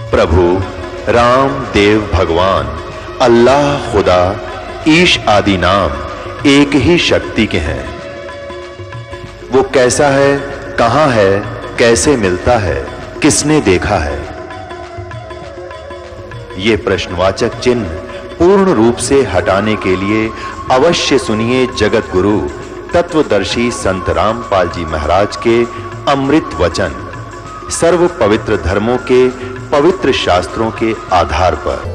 प्रभु राम देव भगवान अल्लाह खुदा ईश आदि नाम एक ही शक्ति के हैं। वो कैसा है, कहां है, कैसे मिलता है, किसने देखा है? ये प्रश्नवाचक चिन्ह पूर्ण रूप से हटाने के लिए अवश्य सुनिए जगत गुरु तत्वदर्शी संत रामपाल जी महाराज के अमृत वचन सर्व पवित्र धर्मों के पवित्र शास्त्रों के आधार पर।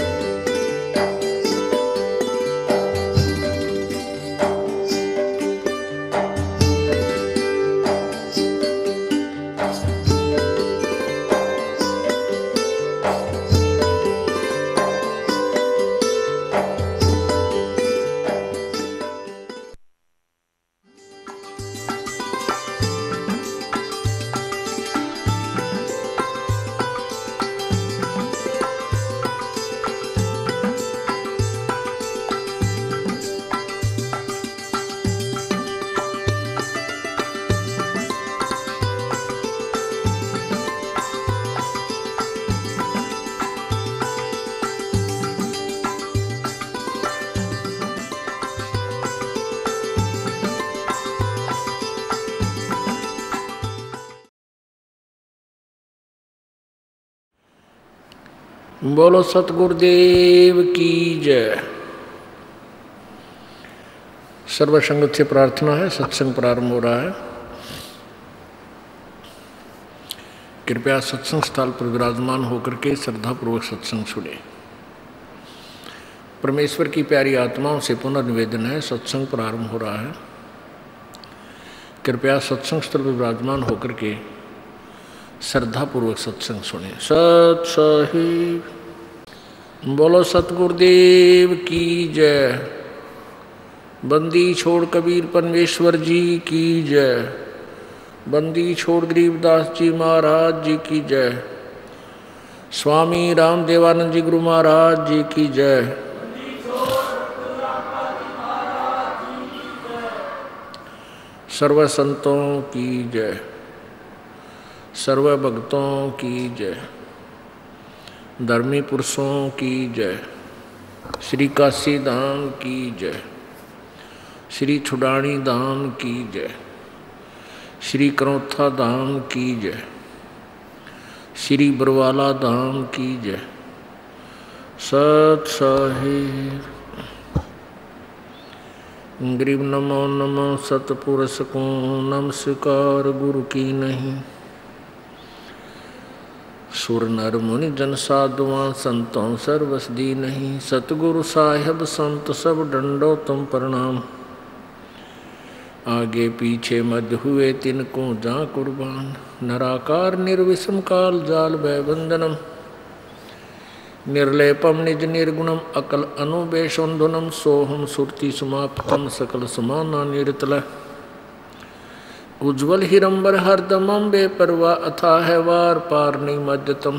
बोलो सतगुरुदेव की जय। सर्व संगत से प्रार्थना है, सत्संग प्रारंभ हो रहा है। कृपया सत्संग स्थल पर विराजमान होकर के श्रद्धापूर्वक सत्संग सुने। परमेश्वर की प्यारी आत्माओं से पुनर्निवेदन है, सत्संग प्रारंभ हो रहा है। कृपया सत्संग स्थल पर विराजमान होकर के श्रद्धापूर्वक सत्संग सुने। सत साहिब बोलो सतगुरुदेव की जय। बंदी छोड़ कबीर परमेश्वर जी की जय। बंदी छोड़ गरीबदास जी महाराज जी की जय। स्वामी रामदेवानंद जी गुरु महाराज जी की जय। सर्व संतों की जय। सर्व भक्तों की जय। धर्मी पुरुषों की जय। श्री काशी धाम की जय। श्री छुड़ानी धाम की जय। श्री करौथा धाम की जय। श्री बरवाला धाम की जय। सत साहिब गरीब नमो नमो सतपुरुष को नमस्कार गुरु की नहीं। सुर नर मुनि जन साधुआं संतों सर्वसदी नहीं। सतगुरु साहिब संत सब डंडो तुम प्रणाम। आगे पीछे मध्य हुए तिनको जा कुर्बान। नराकार निर्विषम काल जाल भय बंधनम। निर्लेपम निज निर्गुणम अकल अनुबेशोन्धुनम। सोहम सुरति समाप्तम सकल समाना निरतल। उज्ज्वल हिरंबर हरदमम बेपरवा अथा है वार पार नहीं मध्यतम।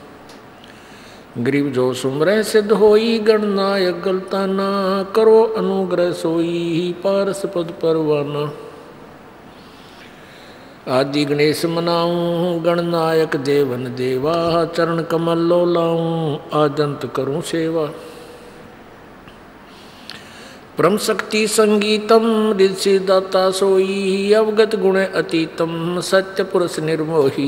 गरीब जो सुमरे सिद्ध होई गणनायक गलता ना। करो अनुग्रह सोई पारस पद परवाना। आदि गणेश मनाऊं गणनायक देवन देवा। चरण कमल लो लाऊं आजंत करूं सेवा। परम शक्ति संगीतम ऋषि दाता सोई। अवगत गुण अतीतम सत्य पुरुष निर्मोही।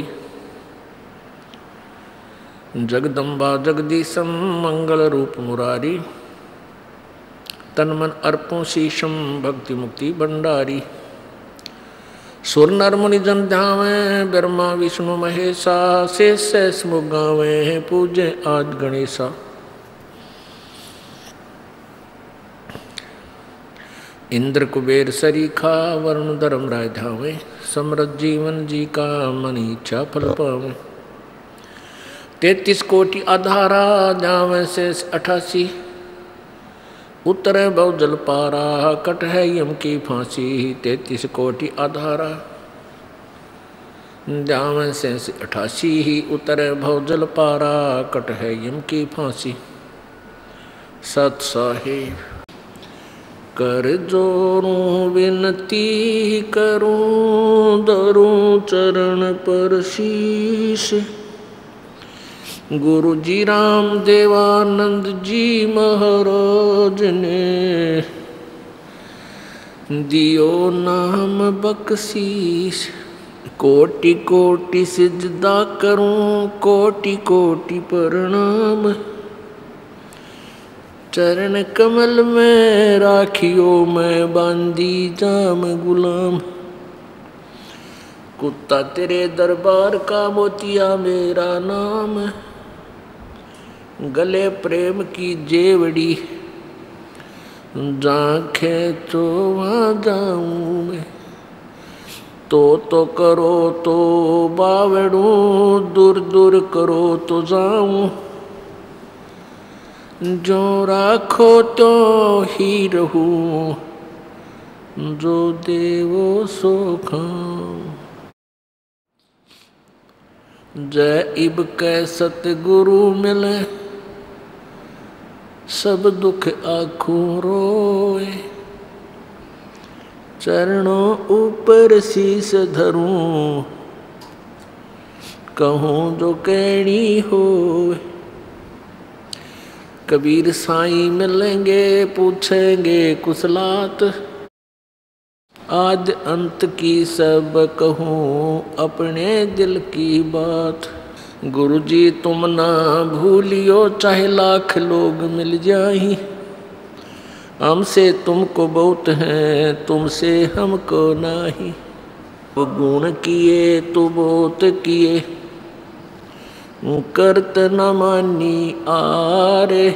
जगदम्बा जगदीशम मंगल रूप मुरारी। तन मन अर्पों शीशम भक्ति मुक्ति भंडारी। सुर नर मुनि जन ध्यावे ब्रह्मा विष्णु महेशा। शेष शेष मुख गावे पूजे आज गणेशा। इंद्र कुबेर सरीखा वरुण धर्म राय धावे। समृद्ध जीवन जी का मन इच्छा फल पावे। 33 कोटि आधारा जावे शेष 88। उतरे बहु जल पारा कट है यम की फांसी। 33 कोटि आधारा जावे शेष 88। उतरे बहु जल पारा कट है यम की फांसी। सत साहिब कर जोरूं विनती करूं। धरूं चरण पर शीश। गुरु जी राम देवानंद जी महाराज ने दियो नाम बख्शीश। कोटि कोटि सिजदा करूं, कोटि कोटि प्रणाम। चरण कमल में राखियो, मैं बांदी जाम गुलाम। कुत्ता तेरे दरबार का, मोतिया मेरा नाम। गले प्रेम की जेवड़ी, जहाँ खेचो वहाँ जाऊँ मैं। तो करो तो बावड़ू, दूर दूर करो तो जाऊँ। जो राखो तो ही रहूं, जो देवो सो खाऊं। जय इब कै सतगुरु मिले, सब दुख आखों रोए। चरणों ऊपर शीस धरूं, कहूँ जो कहनी होए। कबीर साईं मिलेंगे, पूछेंगे कुशलात। आद अंत की सब कहूँ, अपने दिल की बात। गुरु जी तुम ना भूलियो, चाहे लाख लोग मिल जाएं। हमसे तुमको बहुत है, तुमसे हमको नहीं। वो गुण किए तो बहुत किए, करत न मानी आरे।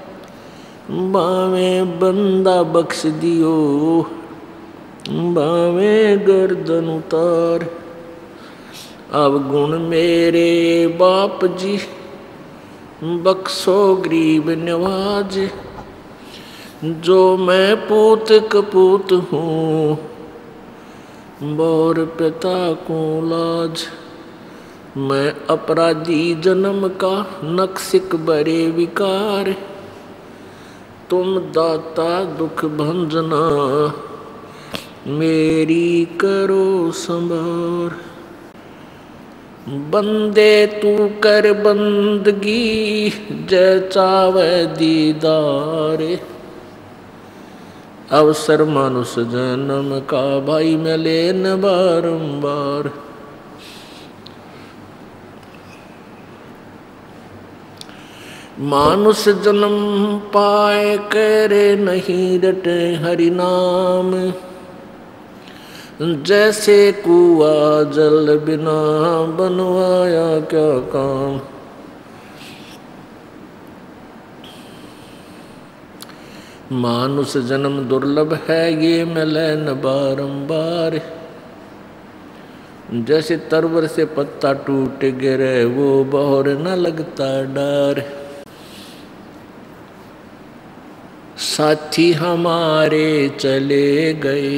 बावे बंदा बख्श दियो, बावे गर्दन उतार। अब गुण मेरे बाप जी, बख्शो गरीब नवाज। जो मैं पूत कपूत हूँ, बोर पिता को लाज। मैं अपराधी जन्म का, नक्सिक बरे विकार। तुम दाता दुख भंजना, मेरी करो संभार। बंदे तू कर बंदगी, जय चावे दीदार। अवसर मानुष जन्म का, भाई मिले न बारंबार। मानुष जन्म पाए, करे नहीं रटे हरि नाम। जैसे कुआ जल बिना, बनवाया क्या काम। मानुष जन्म दुर्लभ है, ये मिले न बारंबार। जैसे तरवर से पत्ता टूट गिरे, वो बहर न लगता डार। साथी हमारे चले गए,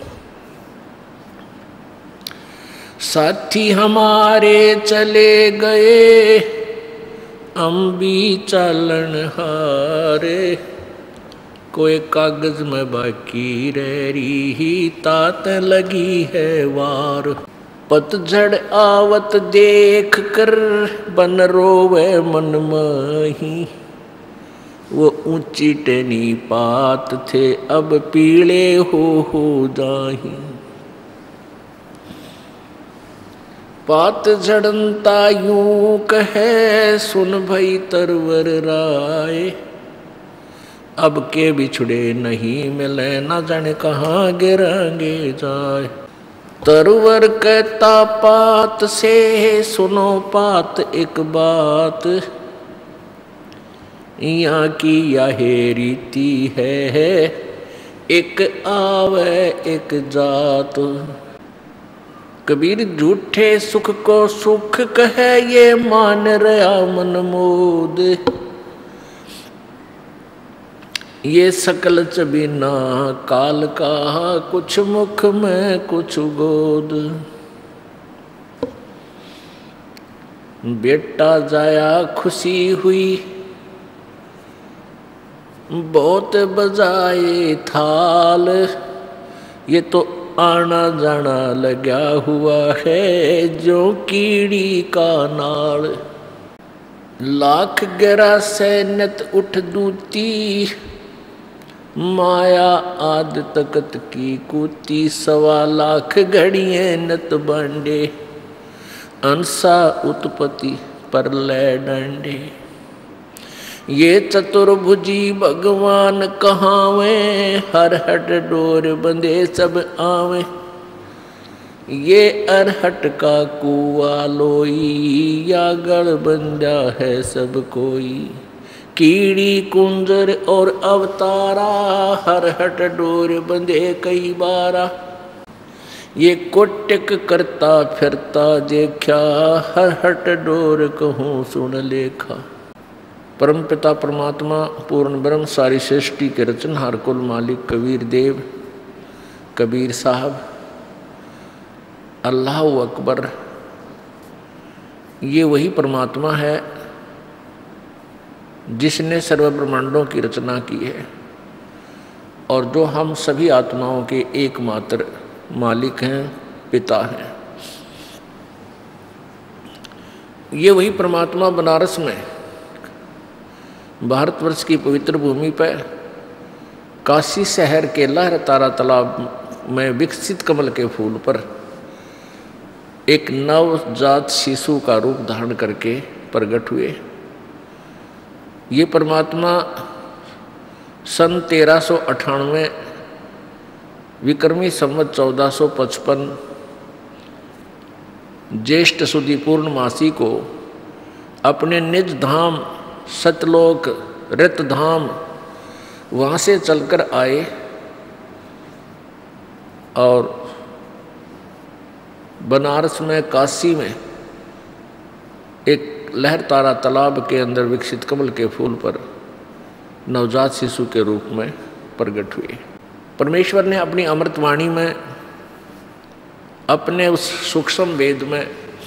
साथी हमारे चले गए। हम भी चालन हारे, कोई कागज में बाकी रह रही, तात लगी है वार। पतझड़ आवत देख कर, बन रोवे मन माही। वो ऊंची टेनी पात थे, अब पीले हो जाही। पात झड़नता यूं कहे, सुन भई तरवर राय। अब के बिछड़े नहीं मिले, न जाने कहाँ गिरांगे जाए। तरवर कहता पात से, सुनो पात एक बात। यहाँ की यह रीति है, एक आवे एक जात। कबीर झूठे सुख को सुख कहे, ये मान रहा मन मोद। ये सकल चबीना काल का, कुछ मुख में कुछ गोद। बेटा जाया खुशी हुई, बहुत बजाए थाल। ये तो आना जाना लगा हुआ है, जो कीड़ी का नाल। लाख गहरा सैनत उठ दूती, माया आद तकत की कूती। 1.25 लाख घड़िए नत बांडे, अंसा उत्पत्ति पर ले डांडे। ये चतुर्भुजी भगवान कहावे, हर हट डोर बंधे सब आवे। ये अरहट का कुआ लोई, या गढ़ बंधा है सब कोई। कीड़ी कुंजर और अवतारा, हर हट डोर बंधे कई बारा। ये कोटिक करता फिरता देखा, हर हट डोर कहूँ सुन लेखा। परमपिता परमात्मा पूर्ण ब्रह्म सारी सृष्टि के रचनहार कुल मालिक कबीर देव, कबीर साहब, अल्लाह अकबर, ये वही परमात्मा है जिसने सर्व ब्रह्मांडों की रचना की है और जो हम सभी आत्माओं के एकमात्र मालिक हैं, पिता हैं। ये वही परमात्मा बनारस में भारतवर्ष की पवित्र भूमि पर काशी शहर के लहर तारा तालाब में विकसित कमल के फूल पर एक नवजात शिशु का रूप धारण करके प्रकट हुए। ये परमात्मा सन 1398 विक्रमी संवत 1455 ज्येष्ठ सुदी पूर्णमासी को अपने निज धाम सतलोक रत धाम वहाँ से चलकर आए और बनारस में काशी में एक लहर तारा तालाब के अंदर विकसित कमल के फूल पर नवजात शिशु के रूप में प्रकट हुए। परमेश्वर ने अपनी अमृतवाणी में, अपने उस सूक्ष्म वेद में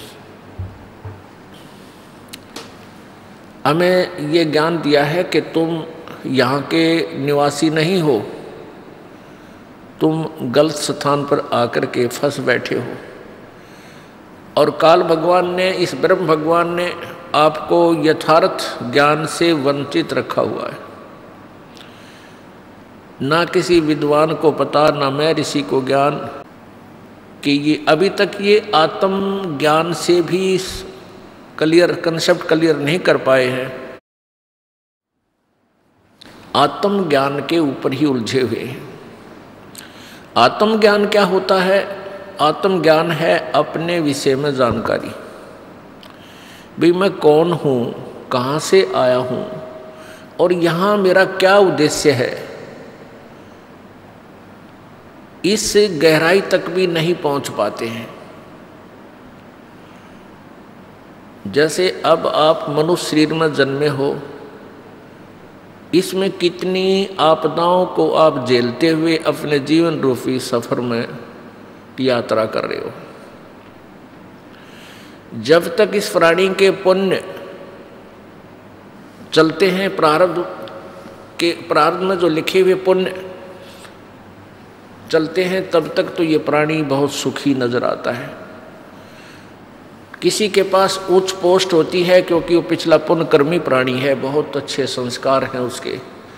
हमें ये ज्ञान दिया है कि तुम यहाँ के निवासी नहीं हो, तुम गलत स्थान पर आकर के फंस बैठे हो। और काल भगवान ने, इस ब्रह्म भगवान ने आपको यथार्थ ज्ञान से वंचित रखा हुआ है। ना किसी विद्वान को पता, ना मैं ऋषि को ज्ञान कि ये अभी तक ये आत्म ज्ञान से भी क्लियर कंसेप्ट क्लियर नहीं कर पाए हैं, आत्म ज्ञान के ऊपर ही उलझे हुए हैं। आत्म ज्ञान क्या होता है? आत्म ज्ञान है अपने विषय में जानकारी। भाई मैं कौन हूँ, कहाँ से आया हूँ और यहाँ मेरा क्या उद्देश्य है, इस गहराई तक भी नहीं पहुँच पाते हैं। जैसे अब आप मनुष्य शरीर में जन्मे हो, इसमें कितनी आपदाओं को आप झेलते हुए अपने जीवन रूपी सफर में यात्रा कर रहे हो। जब तक इस प्राणी के पुण्य चलते हैं, प्रारब्ध में जो लिखे हुए पुण्य चलते हैं, तब तक तो ये प्राणी बहुत सुखी नजर आता है। किसी के पास उच्च पोस्ट होती है क्योंकि वो पिछला पुण्यकर्मी प्राणी है, बहुत अच्छे संस्कार हैं उसके,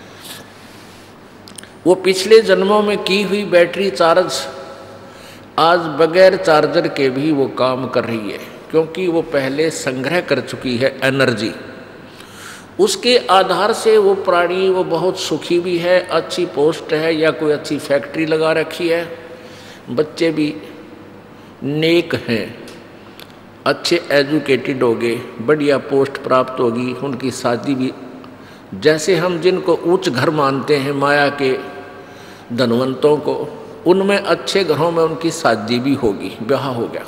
वो पिछले जन्मों में की हुई बैटरी चार्ज आज बगैर चार्जर के भी वो काम कर रही है, क्योंकि वो पहले संग्रह कर चुकी है एनर्जी। उसके आधार से वो प्राणी वो बहुत सुखी भी है, अच्छी पोस्ट है या कोई अच्छी फैक्ट्री लगा रखी है, बच्चे भी नेक हैं, अच्छे एजुकेटेड हो गए, बढ़िया पोस्ट प्राप्त होगी, उनकी शादी भी, जैसे हम जिनको उच्च घर मानते हैं माया के धनवंतों को, उनमें अच्छे घरों में उनकी शादी भी होगी, ब्याह हो गया।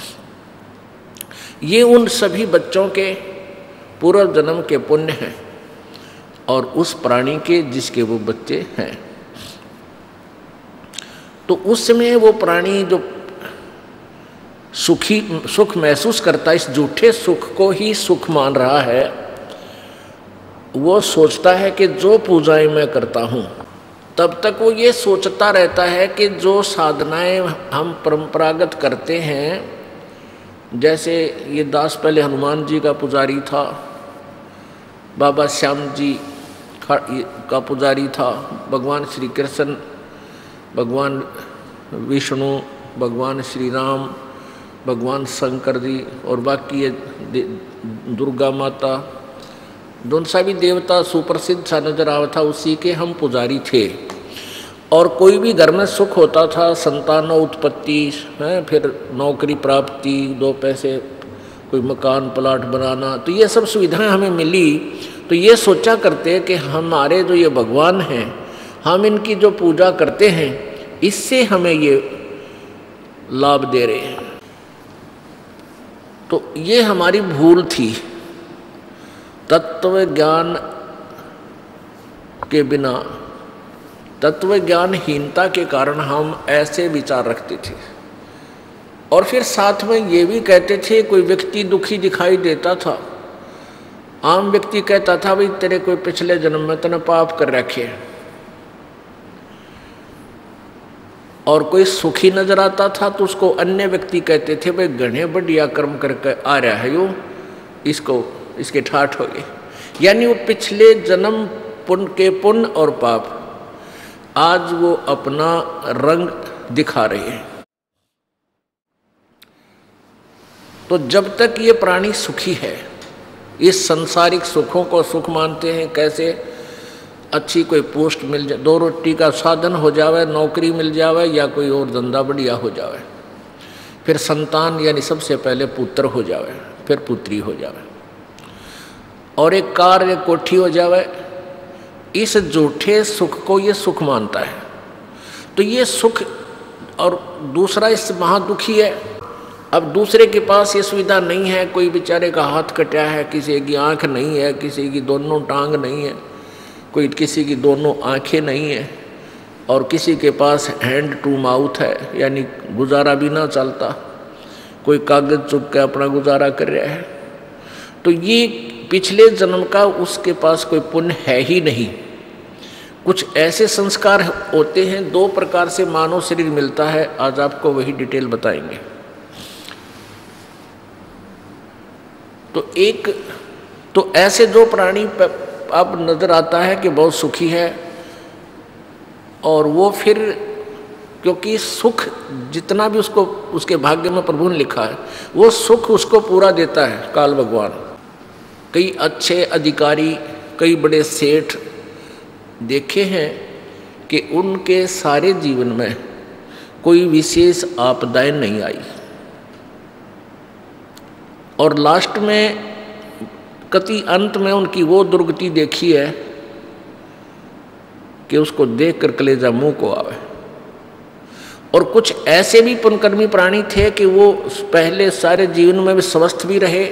ये उन सभी बच्चों के पूर्व जन्म के पुण्य हैं और उस प्राणी के जिसके वो बच्चे हैं। तो उस समय वो प्राणी जो सुख महसूस करता है, इस झूठे सुख को ही सुख मान रहा है, वो सोचता है कि जो पूजाएं मैं करता हूँ, तब तक वो ये सोचता रहता है कि जो साधनाएं हम परंपरागत करते हैं, जैसे ये दास पहले हनुमान जी का पुजारी था, बाबा श्याम जी का पुजारी था, भगवान श्री कृष्ण, भगवान विष्णु, भगवान श्री राम, भगवान शंकर जी और बाकी ये दुर्गा माता, दोनों सा भी देवता सुप्रसिद्ध सा नजर आवा था, उसी के हम पुजारी थे। और कोई भी घर में सुख होता था, संतान उत्पत्ति है, फिर नौकरी प्राप्ति, 2 पैसे, कोई मकान प्लाट बनाना, तो ये सब सुविधाएं हमें मिली। तो ये सोचा करते कि हमारे जो ये भगवान हैं, हम इनकी जो पूजा करते हैं, इससे हमें ये लाभ दे रहे हैं। तो ये हमारी भूल थी। तत्व ज्ञान के बिना, तत्व ज्ञानहीनता के कारण हम ऐसे विचार रखते थे। और फिर साथ में ये भी कहते थे, कोई व्यक्ति दुखी दिखाई देता था, आम व्यक्ति कहता था भाई तेरे कोई पिछले जन्म में तूने पाप कर रखे, और कोई सुखी नजर आता था तो उसको अन्य व्यक्ति कहते थे भाई घने बढ़िया कर्म करके आ रहा है यो, इसको इसके ठाठ हो गए। यानी वो पिछले जन्म पुण्य और पाप आज वो अपना रंग दिखा रहे हैं। तो जब तक ये प्राणी सुखी है, इस सांसारिक सुखों को सुख मानते हैं, कैसे अच्छी कोई पोस्ट मिल जाए, 2 रोटी का साधन हो जावे, नौकरी मिल जावे या कोई और धंधा बढ़िया हो जावे, फिर संतान यानी सबसे पहले पुत्र हो जावे, फिर पुत्री हो जावे, और एक कार एक कोठी हो जावे, इस झूठे सुख को ये सुख मानता है। तो ये सुख, और दूसरा इस महादुखी है। अब दूसरे के पास ये सुविधा नहीं है, कोई बेचारे का हाथ कटा है, किसी की आंख नहीं है, किसी की दोनों टांग नहीं है, कोई किसी की दोनों आंखें नहीं है, और किसी के पास हैंड टू माउथ है, यानी गुजारा भी ना चलता, कोई कागज चुप के अपना गुजारा कर रहा है। तो ये पिछले जन्म का उसके पास कोई पुण्य है ही नहीं। कुछ ऐसे संस्कार होते हैं, 2 प्रकार से मानव शरीर मिलता है, आज आपको वही डिटेल बताएंगे। तो ऐसे 2 प्राणी अब नजर आता है कि बहुत सुखी है, और वो फिर क्योंकि सुख जितना भी उसको उसके भाग्य में प्रभु ने लिखा है, वो सुख उसको पूरा देता है काल भगवान। कई अच्छे अधिकारी, कई बड़े सेठ देखे हैं कि उनके सारे जीवन में कोई विशेष आपदाएं नहीं आई, और लास्ट में कति अंत में उनकी वो दुर्गति देखी है कि उसको देखकर कलेजा मुंह को आवे। और कुछ ऐसे भी पुण्यकर्मी प्राणी थे कि वो पहले सारे जीवन में भी स्वस्थ भी रहे,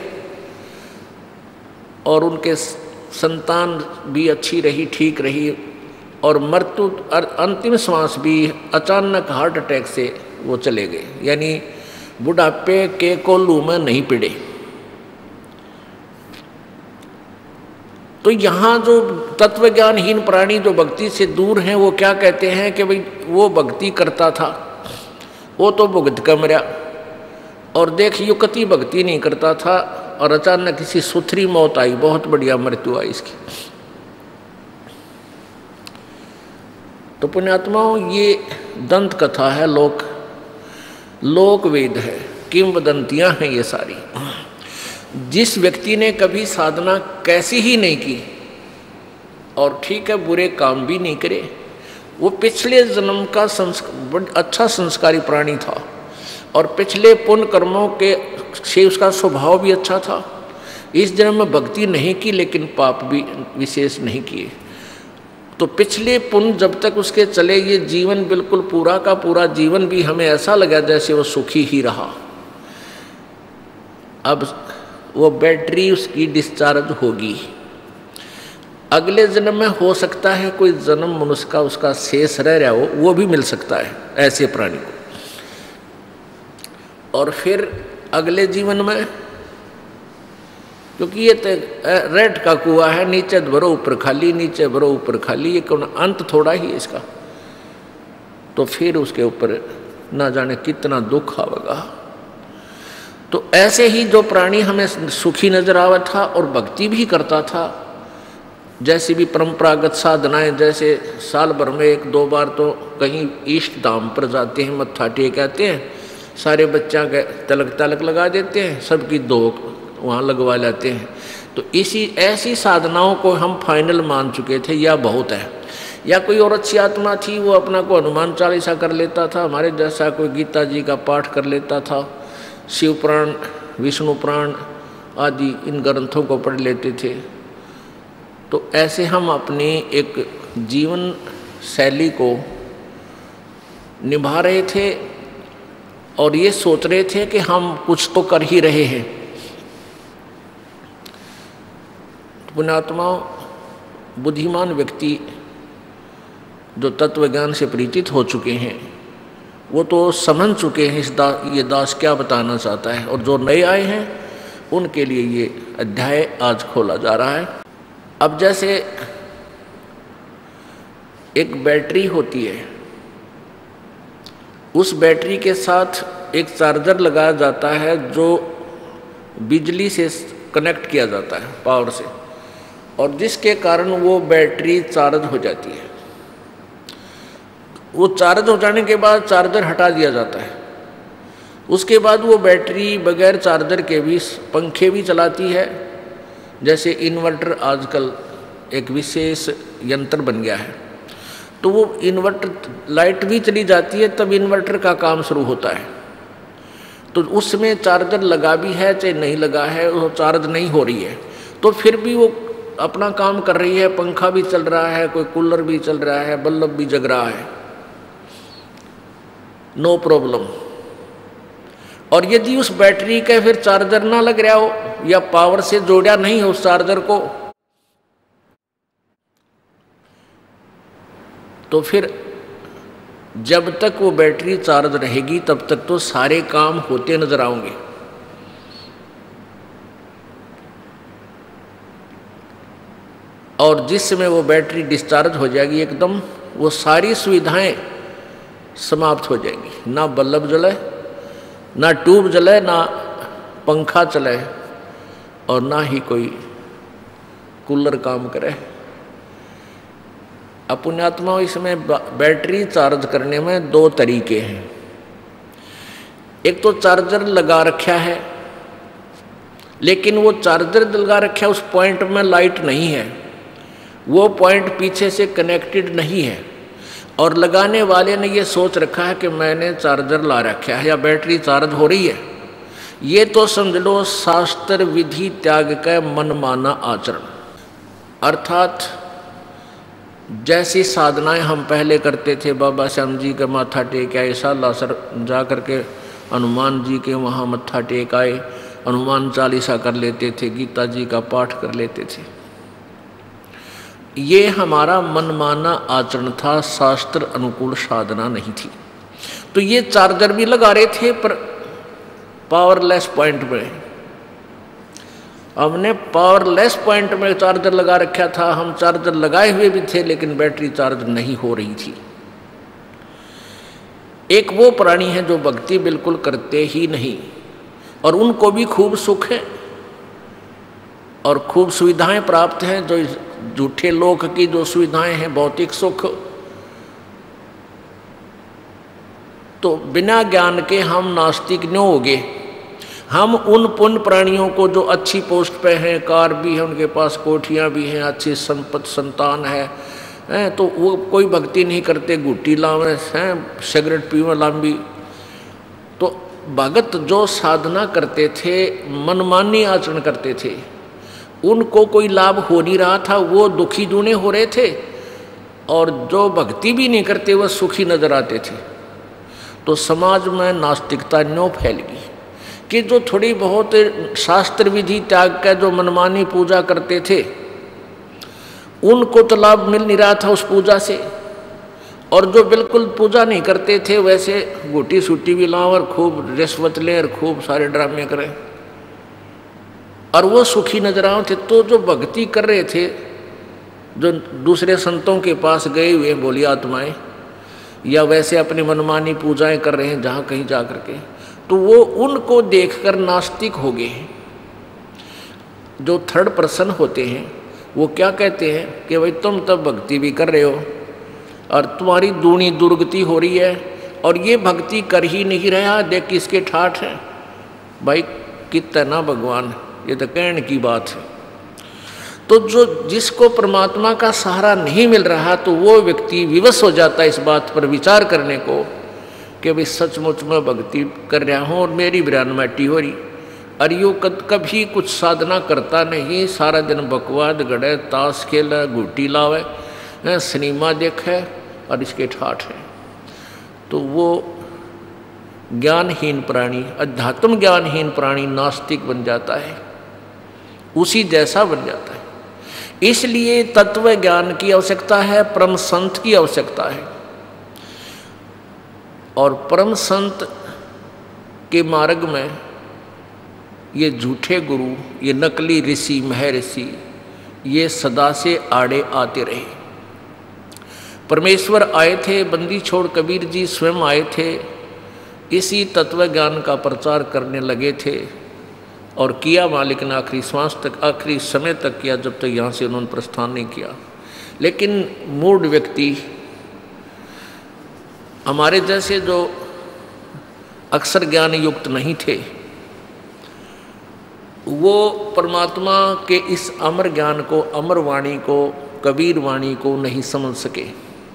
और उनके संतान भी अच्छी रही, ठीक रही, और मृत्यु अंतिम श्वास भी अचानक हार्ट अटैक से वो चले गए, यानी बुढ़ापे के कोल्लू में नहीं पिड़े। तो यहाँ जो तत्वज्ञानहीन प्राणी जो भक्ति से दूर हैं, वो क्या कहते हैं कि भाई वो भक्ति करता था, वो तो भुगत कमरा, और देख युक्ति भक्ति नहीं करता था, और अचानक किसी सुथरी मौत आई, बहुत बढ़िया मृत्यु आई इसकी। तो पुण्यात्माओं, ये दंत कथा है, लोक वेद है, किंवदंतियां हैं ये सारी। जिस व्यक्ति ने कभी साधना कैसी ही नहीं की, और ठीक है बुरे काम भी नहीं करे, वो पिछले जन्म का अच्छा संस्कारी प्राणी था, और पिछले पुण्य कर्मों के से उसका स्वभाव भी अच्छा था। इस जन्म में भक्ति नहीं की, लेकिन पाप भी विशेष नहीं किए। तो पिछले पुण्य जब तक उसके चले, ये जीवन बिल्कुल पूरा का पूरा जीवन भी हमें ऐसा लगा जैसे वो सुखी ही रहा। अब वो बैटरी उसकी डिस्चार्ज होगी, अगले जन्म में हो सकता है कोई जन्म मनुष्य का उसका शेष रह रहा हो, वो भी मिल सकता है ऐसे प्राणी को। और फिर अगले जीवन में, क्योंकि ये रेड का कुआं है, नीचे भरो ऊपर खाली, नीचे भरो ऊपर खाली, ये कौन अंत थोड़ा ही है इसका। तो फिर उसके ऊपर ना जाने कितना दुख आवेगा। तो ऐसे ही जो प्राणी हमें सुखी नजर आवा था और भक्ति भी करता था, जैसी भी परंपरागत साधनाएं, जैसे साल भर में 1-2 बार तो कहीं इष्ट धाम पर जाते हैं, मत्था टेक आते हैं, सारे बच्चा के तलक लगा देते हैं, सबकी धोक वहाँ लगवा लेते हैं। तो ऐसी साधनाओं को हम फाइनल मान चुके थे, या बहुत है। या कोई और अच्छी आत्मा थी, वो अपना को हनुमान चालीसा कर लेता था, हमारे जैसा कोई गीता जी का पाठ कर लेता था, शिव पुराण, विष्णु पुराण आदि इन ग्रंथों को पढ़ लेते थे। तो ऐसे हम अपनी एक जीवन शैली को निभा रहे थे और ये सोच रहे थे कि हम कुछ तो कर ही रहे हैं। पुण्यात्मा, बुद्धिमान व्यक्ति जो तत्व ज्ञान से परिचित हो चुके हैं, वो तो समझ चुके हैं ये दास क्या बताना चाहता है, और जो नए आए हैं उनके लिए ये अध्याय आज खोला जा रहा है। अब जैसे एक बैटरी होती है, उस बैटरी के साथ एक चार्जर लगाया जाता है जो बिजली से कनेक्ट किया जाता है, पावर से, और जिसके कारण वो बैटरी चार्ज हो जाती है। वो चार्ज हो जाने के बाद चार्जर हटा दिया जाता है। उसके बाद वो बैटरी बगैर चार्जर के भी पंखे भी चलाती है। जैसे इन्वर्टर आजकल एक विशेष यंत्र बन गया है, तो वो इन्वर्टर लाइट भी चली जाती है तब इन्वर्टर का काम शुरू होता है। तो उसमें चार्जर लगा भी है चाहे नहीं लगा है, वो चार्ज नहीं हो रही है, तो फिर भी वो अपना काम कर रही है, पंखा भी चल रहा है, कोई कूलर भी चल रहा है, बल्ब भी जग रहा है, नो प्रॉब्लम। और यदि उस बैटरी का फिर चार्जर ना लग रहा हो या पावर से जोड़ा नहीं हो उस चार्जर को, तो फिर जब तक वो बैटरी चार्ज रहेगी तब तक तो सारे काम होते नजर आएंगे। और जिस समय वो बैटरी डिस्चार्ज हो जाएगी एकदम, वो सारी सुविधाएं समाप्त हो जाएंगी। ना बल्ब जले, ना ट्यूब जले, ना पंखा चले, और ना ही कोई कूलर काम करे। पुण्यात्मा, इसमें बैटरी चार्ज करने में 2 तरीके हैं। एक तो चार्जर लगा रखा है, लेकिन वो चार्जर लगा रखा है उस पॉइंट में लाइट नहीं है, वो पॉइंट पीछे से कनेक्टेड नहीं है, और लगाने वाले ने ये सोच रखा है कि मैंने चार्जर ला रखा है या बैटरी चार्ज हो रही है। ये तो समझ लो शास्त्र विधि त्याग का मनमाना आचरण। अर्थात जैसी साधनाएं हम पहले करते थे, बाबा श्याम जी का माथा टेक आए, सालासर जा करके हनुमान जी के वहाँ मत्था टेक आए, हनुमान चालीसा कर लेते थे, गीता जी का पाठ कर लेते थे, ये हमारा मनमाना आचरण था, शास्त्र अनुकूल साधना नहीं थी। तो ये चार्जर भी लगा रहे थे पर पावरलेस पॉइंट में। हमने पावरलेस पॉइंट में चार्जर लगा रखा था, हम चार्जर लगाए हुए भी थे लेकिन बैटरी चार्ज नहीं हो रही थी। एक वो प्राणी है जो भक्ति बिल्कुल करते ही नहीं, और उनको भी खूब सुख है और खूब सुविधाएं प्राप्त हैं। जो झूठे लोक की जो सुविधाएं हैं, भौतिक सुख, तो बिना ज्ञान के हम नास्तिक न होगे। हम उन पुण्य प्राणियों को जो अच्छी पोस्ट पे हैं, कार भी है उनके पास, कोठियाँ भी हैं, अच्छी संपत्ति संतान है, तो वो कोई भक्ति नहीं करते, गुट्टी लावे हैं, सिगरेट पीवे लांबी। तो भगत जो साधना करते थे, मनमानी आचरण करते थे, उनको कोई लाभ हो नहीं रहा था, वो दुखी दूने हो रहे थे, और जो भक्ति भी नहीं करते वह सुखी नजर आते थे। तो समाज में नास्तिकता न्यों फैल गई कि जो थोड़ी बहुत शास्त्र विधि त्याग का जो मनमानी पूजा करते थे, उनको तो लाभ मिल नहीं रहा था उस पूजा से, और जो बिल्कुल पूजा नहीं करते थे वैसे गोटी सूटी भी लाओ और खूब रिश्वत लें और खूब सारे ड्रामे करें, और वो सुखी नजर आए थे। तो जो भक्ति कर रहे थे, जो दूसरे संतों के पास गए हुए बोली आत्माएं, या वैसे अपनी मनमानी पूजाएं कर रहे हैं जहाँ कहीं जा करके, तो वो उनको देखकर नास्तिक हो गए। जो थर्ड पर्सन होते हैं वो क्या कहते हैं कि भाई तुम तब भक्ति भी कर रहे हो और तुम्हारी दूनी दुर्गति हो रही है और ये भक्ति कर ही नहीं रहा, देख किसके ठाठ है। भाई कितना भगवान, ये तो कहने की बात है। तो जो जिसको परमात्मा का सहारा नहीं मिल रहा तो वो व्यक्ति विवश हो जाता है इस बात पर विचार करने को कि भाई सचमुच में भक्ति कर रहा हूँ और मेरी बिरान माटी हो रही। और यो कभी कुछ साधना करता नहीं, सारा दिन बकवाद गड़े, ताश खेले, गुटी लावे, सिनेमा देखे और इसके ठाठ है। तो वो ज्ञानहीन प्राणी, अध्यात्म ज्ञानहीन प्राणी नास्तिक बन जाता है, उसी जैसा बन जाता है। इसलिए तत्व ज्ञान की आवश्यकता है, परम संत की आवश्यकता है। और परम संत के मार्ग में ये झूठे गुरु, ये नकली ऋषि महर्षि, ये सदा से आड़े आते रहे। परमेश्वर आए थे, बंदी छोड़ कबीर जी स्वयं आए थे, इसी तत्व ज्ञान का प्रचार करने लगे थे और किया मालिक ने आखिरी श्वास तक, आखिरी समय तक किया, जब तक यहाँ से उन्होंने प्रस्थान नहीं किया। लेकिन मूढ़ व्यक्ति, हमारे जैसे जो अक्षर ज्ञान युक्त नहीं थे, वो परमात्मा के इस अमर ज्ञान को, अमर वाणी को, कबीर वाणी को नहीं समझ सके।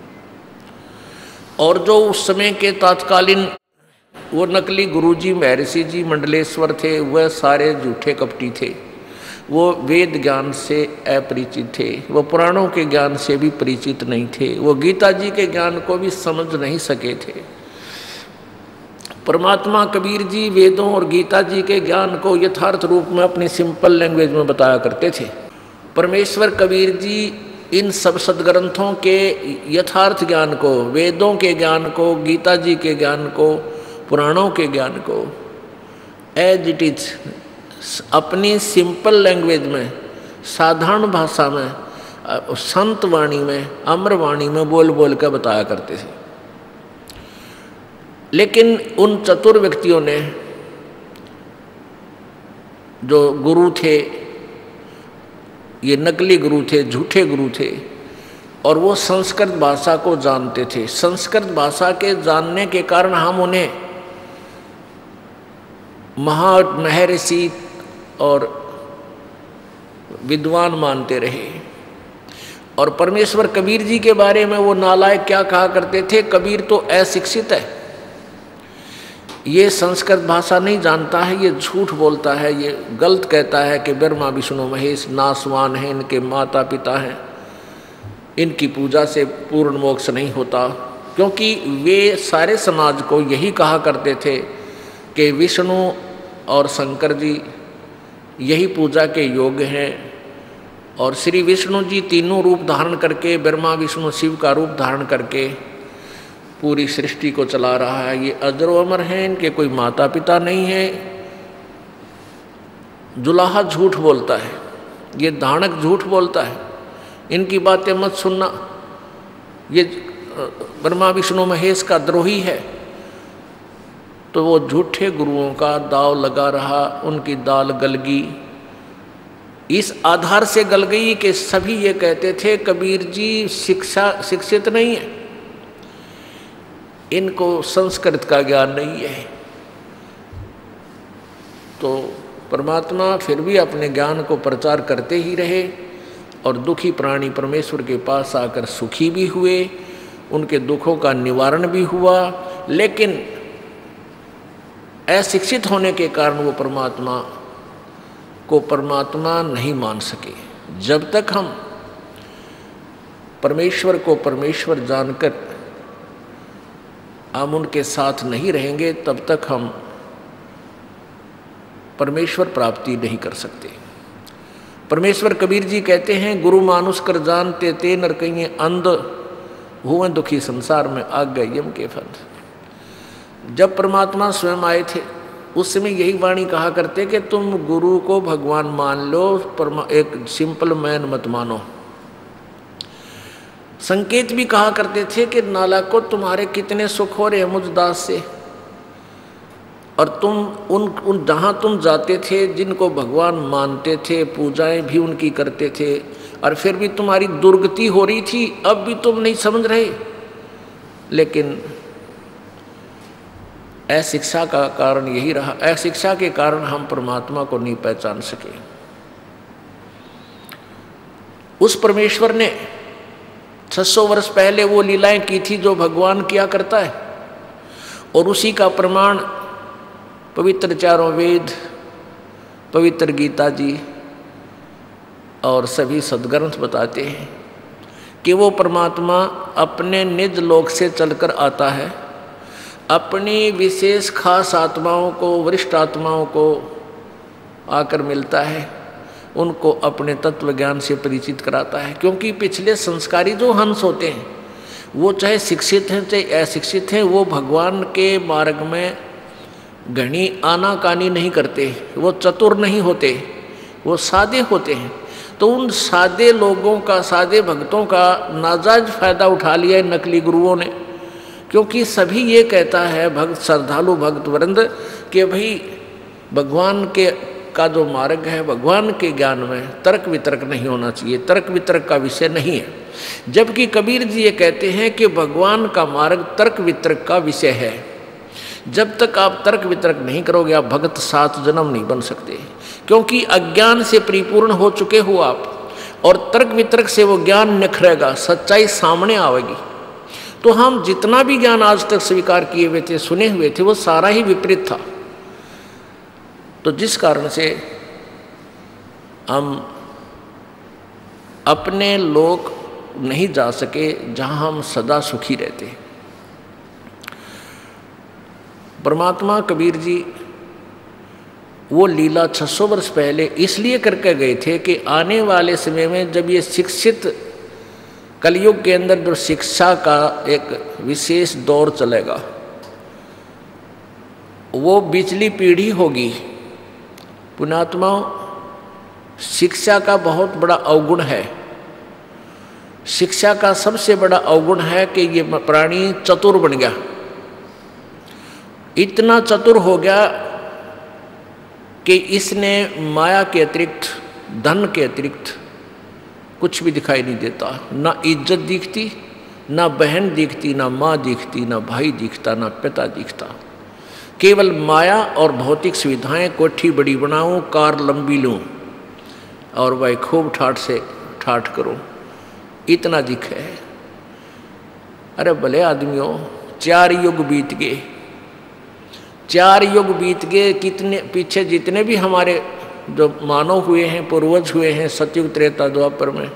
और जो उस समय के तात्कालीन वो नकली गुरुजी, महर्षि जी, मंडलेश्वर थे, वह सारे झूठे कपटी थे। वो वेद ज्ञान से अपरिचित थे, वो पुराणों के ज्ञान से भी परिचित नहीं थे, वो गीता जी के ज्ञान को भी समझ नहीं सके थे। परमात्मा कबीर जी वेदों और गीता जी के ज्ञान को यथार्थ रूप में अपनी सिंपल लैंग्वेज में बताया करते थे। परमेश्वर कबीर जी इन सब सदग्रंथों के यथार्थ ज्ञान को, वेदों के ज्ञान को, गीता जी के ज्ञान को, पुराणों के ज्ञान को एज इट इज अपनी सिंपल लैंग्वेज में, साधारण भाषा में, संत वाणी में, अमर वाणी में बोल बोल कर बताया करते थे। लेकिन उन चतुर व्यक्तियों ने, जो गुरु थे, ये नकली गुरु थे, झूठे गुरु थे, और वो संस्कृत भाषा को जानते थे। संस्कृत भाषा के जानने के कारण हम उन्हें महर्षि और विद्वान मानते रहे। और परमेश्वर कबीर जी के बारे में वो नालायक क्या कहा करते थे, कबीर तो अशिक्षित है, ये संस्कृत भाषा नहीं जानता है, ये झूठ बोलता है, ये गलत कहता है कि ब्रह्मा विष्णु महेश नासवान हैं, इनके माता पिता हैं, इनकी पूजा से पूर्ण मोक्ष नहीं होता। क्योंकि वे सारे समाज को यही कहा करते थे कि विष्णु और शंकर जी यही पूजा के योग्य हैं, और श्री विष्णु जी तीनों रूप धारण करके, ब्रह्मा विष्णु शिव का रूप धारण करके पूरी सृष्टि को चला रहा है। ये अजर अमर हैं, इनके कोई माता पिता नहीं है। जुलाहा झूठ बोलता है, ये दानक झूठ बोलता है, इनकी बातें मत सुनना, ये ब्रह्मा विष्णु महेश का द्रोही है। तो वो झूठे गुरुओं का दाव लगा रहा, उनकी दाल गल गई। इस आधार से गल गई कि सभी ये कहते थे कबीर जी शिक्षित नहीं है, इनको संस्कृत का ज्ञान नहीं है। तो परमात्मा फिर भी अपने ज्ञान को प्रचार करते ही रहे, और दुखी प्राणी परमेश्वर के पास आकर सुखी भी हुए, उनके दुखों का निवारण भी हुआ। लेकिन अशिक्षित होने के कारण वो परमात्मा को परमात्मा नहीं मान सके। जब तक हम परमेश्वर को परमेश्वर जानकर हम उनके साथ नहीं रहेंगे, तब तक हम परमेश्वर प्राप्ति नहीं कर सकते। परमेश्वर कबीर जी कहते हैं, गुरु मानुष कर जानते ते नर कहिए अंध, हुए दुखी संसार में आग गए यम के फंद। जब परमात्मा स्वयं आए थे उस समय यही वाणी कहा करते कि तुम गुरु को भगवान मान लो, एक सिंपल मैन मत मानो। संकेत भी कहा करते थे कि नाला को तुम्हारे कितने सुख हो रहे मुझ दास से, और तुम उन जहाँ तुम जाते थे, जिनको भगवान मानते थे, पूजाएं भी उनकी करते थे, और फिर भी तुम्हारी दुर्गति हो रही थी, अब भी तुम नहीं समझ रहे। लेकिन अशिक्षा का कारण यही रहा, अशिक्षा के कारण हम परमात्मा को नहीं पहचान सके। उस परमेश्वर ने 600 वर्ष पहले वो लीलाएं की थी जो भगवान किया करता है, और उसी का प्रमाण पवित्र चारों वेद, पवित्र गीता जी और सभी सद्ग्रंथ बताते हैं कि वो परमात्मा अपने निज लोक से चलकर आता है, अपनी विशेष खास आत्माओं को, वरिष्ठ आत्माओं को आकर मिलता है, उनको अपने तत्व ज्ञान से परिचित कराता है। क्योंकि पिछले संस्कारी जो हंस होते हैं वो चाहे शिक्षित हैं चाहे अशिक्षित हैं, वो भगवान के मार्ग में घनी आनाकानी नहीं करते, वो चतुर नहीं होते, वो सादे होते हैं। तो उन सादे लोगों का, सादे भक्तों का नाजायज फायदा उठा लिया है नकली गुरुओं ने। क्योंकि सभी ये कहता है भक्त, श्रद्धालु भक्त वृंद, कि भाई भगवान के का जो मार्ग है, भगवान के ज्ञान में तर्क वितर्क नहीं होना चाहिए, तर्क वितर्क का विषय नहीं है। जबकि कबीर जी ये कहते हैं कि भगवान का मार्ग तर्क वितर्क का विषय है। जब तक आप तर्क वितर्क नहीं करोगे आप भक्त 7 जन्म नहीं बन सकते, क्योंकि अज्ञान से परिपूर्ण हो चुके हो आप, और तर्क वितर्क से वो ज्ञान निखरेगा, सच्चाई सामने आवेगी। तो हम जितना भी ज्ञान आज तक स्वीकार किए हुए थे, सुने हुए थे, वो सारा ही विपरीत था। तो जिस कारण से हम अपने लोक नहीं जा सके जहाँ हम सदा सुखी रहते। परमात्मा कबीर जी वो लीला 600 वर्ष पहले इसलिए करके गए थे कि आने वाले समय में जब ये शिक्षित कलयुग के अंदर जो शिक्षा का एक विशेष दौर चलेगा, वो बिचली पीढ़ी होगी। पुण्यात्माओं, शिक्षा का बहुत बड़ा अवगुण है। शिक्षा का सबसे बड़ा अवगुण है कि ये प्राणी चतुर बन गया, इतना चतुर हो गया कि इसने माया के अतिरिक्त, धन के अतिरिक्त कुछ भी दिखाई नहीं देता। ना इज्जत दिखती, ना बहन दिखती, ना माँ दिखती, ना भाई दिखता, ना पिता दिखता। केवल माया और भौतिक सुविधाएं, कोठी बड़ी बनाऊं, कार लंबी लूं और वह खूब ठाठ से ठाठ करूं, इतना दिखे। अरे भले आदमियों, 4 युग बीत गए, 4 युग बीत गए। कितने पीछे जितने भी हमारे जो मानव हुए हैं, पूर्वज हुए हैं सतयुग त्रेता द्वापर में,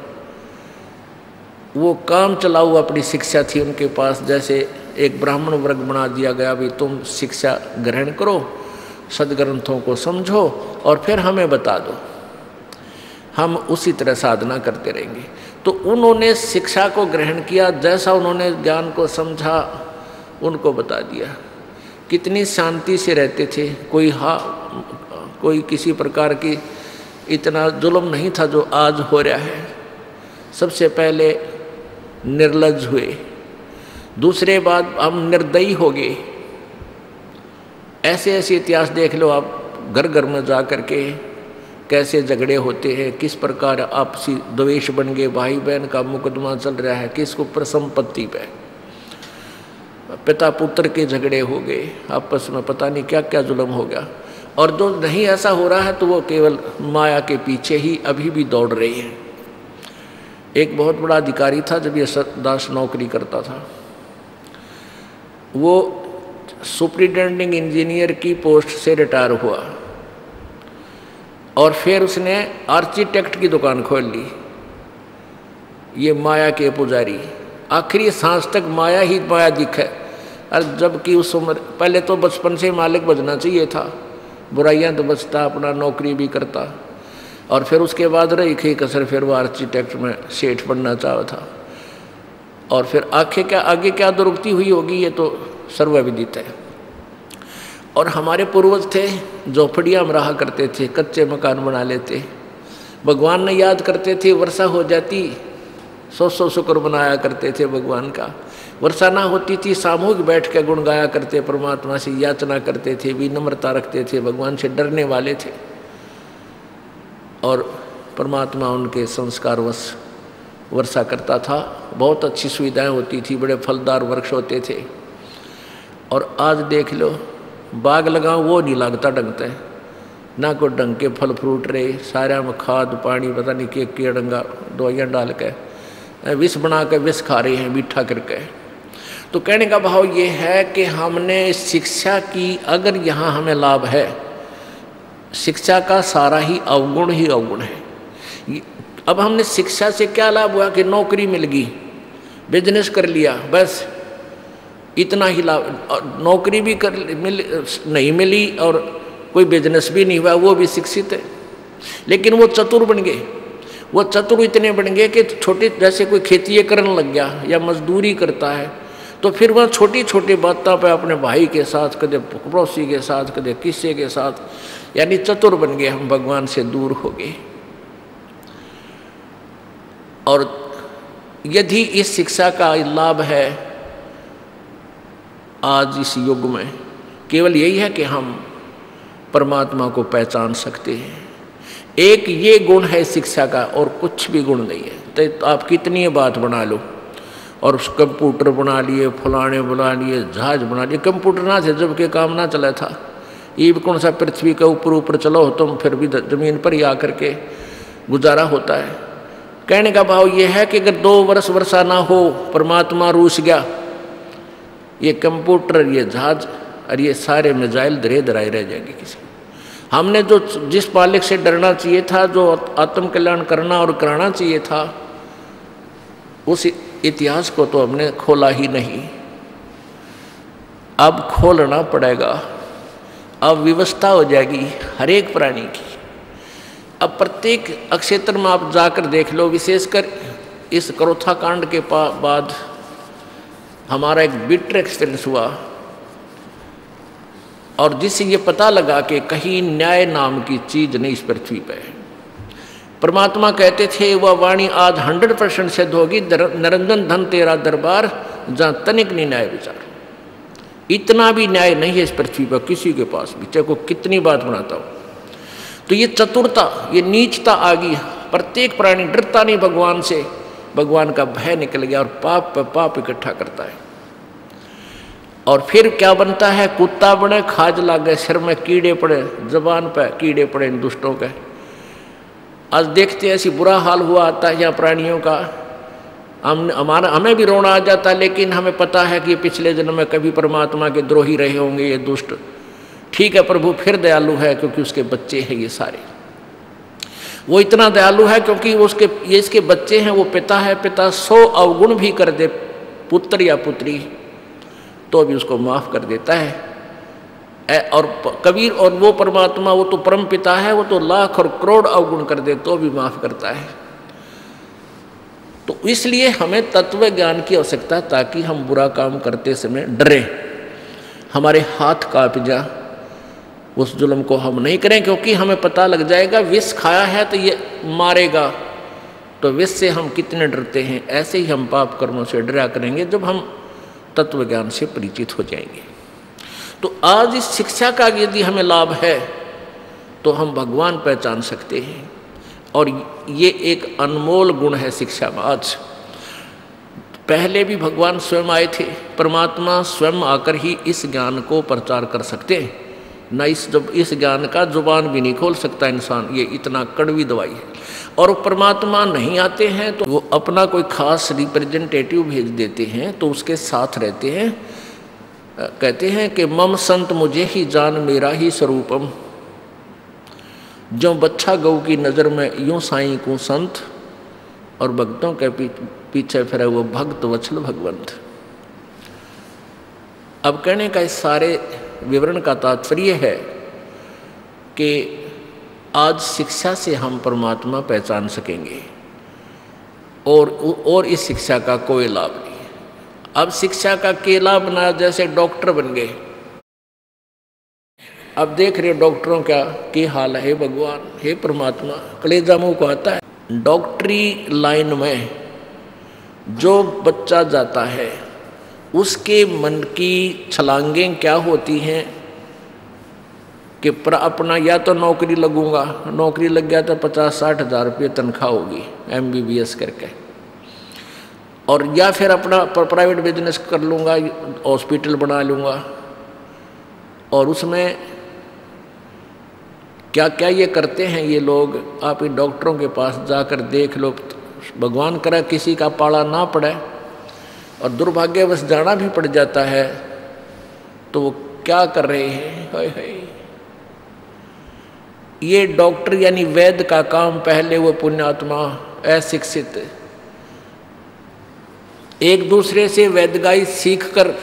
वो काम चलाऊ अपनी शिक्षा थी उनके पास। जैसे एक ब्राह्मण वर्ग बना दिया गया, भी तुम शिक्षा ग्रहण करो, सदग्रंथों को समझो और फिर हमें बता दो, हम उसी तरह साधना करते रहेंगे। तो उन्होंने शिक्षा को ग्रहण किया, जैसा उन्होंने ज्ञान को समझा उनको बता दिया। कितनी शांति से रहते थे, कोई किसी प्रकार की इतना जुल्म नहीं था जो आज हो रहा है। सबसे पहले निर्लज्ज हुए, दूसरे बात हम निर्दयी हो गए। ऐसे ऐसे इतिहास देख लो आप, घर घर में जा कर के कैसे झगड़े होते हैं, किस प्रकार आपसी द्वेष बन गए, भाई बहन का मुकदमा चल रहा है, किसको पर संपत्ति पे, पिता पुत्र के झगड़े हो गए आपस में, पता नहीं क्या क्या जुल्म हो गया। और जो नहीं ऐसा हो रहा है तो वो केवल माया के पीछे ही अभी भी दौड़ रही है। एक बहुत बड़ा अधिकारी था, जब ये दास नौकरी करता था, वो सुपरिटेंडिंग इंजीनियर की पोस्ट से रिटायर हुआ और फिर उसने आर्किटेक्ट की दुकान खोल ली। ये माया के पुजारी, आखिरी सांस तक माया ही माया दिखे। और जबकि उस उम्र, पहले तो बचपन से मालिक बजना चाहिए था, बुराइयां तो बचता, अपना नौकरी भी करता, और फिर उसके बाद रही खी कसर, फिर वो आर्किटेक्ट में सेठ बनना चाहा था। और फिर आगे क्या दुर्गति हुई होगी ये तो सर्वविदित है। और हमारे पूर्वज थे, झोपड़ियाँ में रहा करते थे, कच्चे मकान बना लेते, भगवान ने याद करते थे, वर्षा हो जाती 100 शुक्र बनाया करते थे भगवान का। वर्षा ना होती थी, सामूहिक बैठ के गुण गाया करते, परमात्मा से याचना करते थे, विनम्रता रखते थे, भगवान से डरने वाले थे। और परमात्मा उनके संस्कार वर्षा करता था। बहुत अच्छी सुविधाएं होती थी, बड़े फलदार वृक्ष होते थे। और आज देख लो, बाग लगाओ वो नहीं लगता ढंग से, ना कोई ढंग के फल फ्रूट रहे, सारे में खाद पानी पता नहीं के डंगा दवाइयाँ डाल के विष बना के विष खा रहे हैं मीठा करके। तो कहने का भाव ये है कि हमने शिक्षा की, अगर यहाँ हमें लाभ है, शिक्षा का सारा ही अवगुण है। अब हमने शिक्षा से क्या लाभ हुआ कि नौकरी मिल गई, बिजनेस कर लिया, बस इतना ही लाभ। नौकरी भी नहीं मिली और कोई बिजनेस भी नहीं हुआ, वो भी शिक्षित है, लेकिन वो चतुर बन गए। वो चतुर इतने बन गए कि छोटे, जैसे कोई खेती करने लग गया या मजदूरी करता है, तो फिर वह छोटी छोटी बातों पे अपने भाई के साथ, कदे पड़ोसी के साथ, कदे किसी के साथ, यानी चतुर बन गए, हम भगवान से दूर हो गए। और यदि इस शिक्षा का लाभ है आज इस युग में, केवल यही है कि हम परमात्मा को पहचान सकते हैं। एक ये गुण है शिक्षा का, और कुछ भी गुण नहीं है। तो आप कितनी बात बना लो, और कंप्यूटर बना लिए, फलाने बना लिए, जहाज बना लिए। कंप्यूटर ना थे जब के काम ना चला था, ये भी कौन सा पृथ्वी के ऊपर चलो तुम, फिर भी जमीन पर ही आकर के गुजारा होता है। कहने का भाव ये है कि अगर 2 वर्ष वर्षा ना हो, परमात्मा रूस गया, ये कंप्यूटर, ये जहाज और ये सारे मिसाइल धराए रह जाएंगे किसी। हमने जो जिस मालिक से डरना चाहिए था, जो आत्म कल्याण करना और कराना चाहिए था, उस इतिहास को तो हमने खोला ही नहीं। अब खोलना पड़ेगा, अब व्यवस्था हो जाएगी हर एक प्राणी की। अब प्रत्येक क्षेत्र में आप जाकर देख लो, विशेषकर इस करोथा कांड के बाद हमारा एक बिटर एक्सपीरियंस हुआ, और जिससे ये पता लगा कि कहीं न्याय नाम की चीज नहीं इस पृथ्वी पे। परमात्मा कहते थे वह वाणी आज 100% सिद्ध होगी, निरंजन धन तेरा दरबार, जहाँ तनिक नहीं न्याय विचार। इतना भी न्याय नहीं है इस पृथ्वी पर किसी के पास भी, चाहे को कितनी बात बनाता हो। तो ये चतुरता, ये नीचता आ गई, प्रत्येक प्राणी डरता नहीं भगवान से, भगवान का भय निकल गया, और पाप पे पाप इकट्ठा करता है। और फिर क्या बनता है, कुत्ता बने, खाज लागे, सिर में कीड़े पड़े, जबान पे कीड़े पड़े इन दुष्टों के। आज देखते हैं ऐसी बुरा हाल हुआ आता है यहाँ प्राणियों का, हमें भी रोना आ जाता है, लेकिन हमें पता है कि पिछले जन्म में कभी परमात्मा के द्रोही रहे होंगे ये दुष्ट। ठीक है, प्रभु फिर दयालु है क्योंकि उसके बच्चे हैं ये सारे। वो इतना दयालु है क्योंकि ये इसके बच्चे हैं, वो पिता है, पिता 100 अवगुण भी कर दे पुत्र या पुत्री तो भी उसको माफ कर देता है। और कबीर, और वो परमात्मा, वो तो परम पिता है, वो तो लाख और करोड़ अवगुण कर दे तो भी माफ करता है। तो इसलिए हमें तत्व ज्ञान की आवश्यकता है, ताकि हम बुरा काम करते समय डरें, हमारे हाथ कांप जा, उस जुल्म को हम नहीं करें, क्योंकि हमें पता लग जाएगा विष खाया है तो ये मारेगा। तो विष से हम कितने डरते हैं, ऐसे ही हम पाप कर्मों से डरा करेंगे जब हम तत्व ज्ञान से परिचित हो जाएंगे। तो आज इस शिक्षा का यदि हमें लाभ है तो हम भगवान पहचान सकते हैं, और ये एक अनमोल गुण है शिक्षा में। आज पहले भी भगवान स्वयं आए थे, परमात्मा स्वयं आकर ही इस ज्ञान को प्रचार कर सकते हैं। न इस ज्ञान का जुबान भी नहीं खोल सकता इंसान, ये इतना कड़वी दवाई है। और परमात्मा नहीं आते हैं तो वो अपना कोई खास रिप्रेजेंटेटिव भेज देते हैं, तो उसके साथ रहते हैं। कहते हैं कि मम संत मुझे ही जान मेरा ही स्वरूपम, जो बच्चा गऊ की नज़र में यूं साईं को संत, और भक्तों के पीछे फिरे वो भक्त वत्सल भगवंत। अब कहने का इस सारे विवरण का तात्पर्य है कि आज शिक्षा से हम परमात्मा पहचान सकेंगे, और इस शिक्षा का कोई लाभ नहीं। अब शिक्षा का केला बना, जैसे डॉक्टर बन गए। अब देख रहे डॉक्टरों का क्या हाल है, भगवान हे परमात्मा, कलेजा मुंह को आता है। डॉक्टरी लाइन में जो बच्चा जाता है उसके मन की छलांगें क्या होती हैं, कि अपना या तो नौकरी लगूंगा, नौकरी लग गया तो 50-60 हज़ार रुपये तनख्वाह होगी MBBS करके, और या फिर अपना प्राइवेट बिजनेस कर लूँगा, हॉस्पिटल बना लूँगा। और उसमें क्या क्या ये करते हैं ये लोग, आप इन डॉक्टरों के पास जाकर देख लो। भगवान करे किसी का पाला ना पड़े और दुर्भाग्यवश जाना भी पड़ जाता है, तो वो क्या कर रहे हैं, हाय हाय। ये डॉक्टर यानी वैद्य का काम, पहले वो पुण्यात्मा अशिक्षित एक दूसरे से वैद्यगाई सीखकर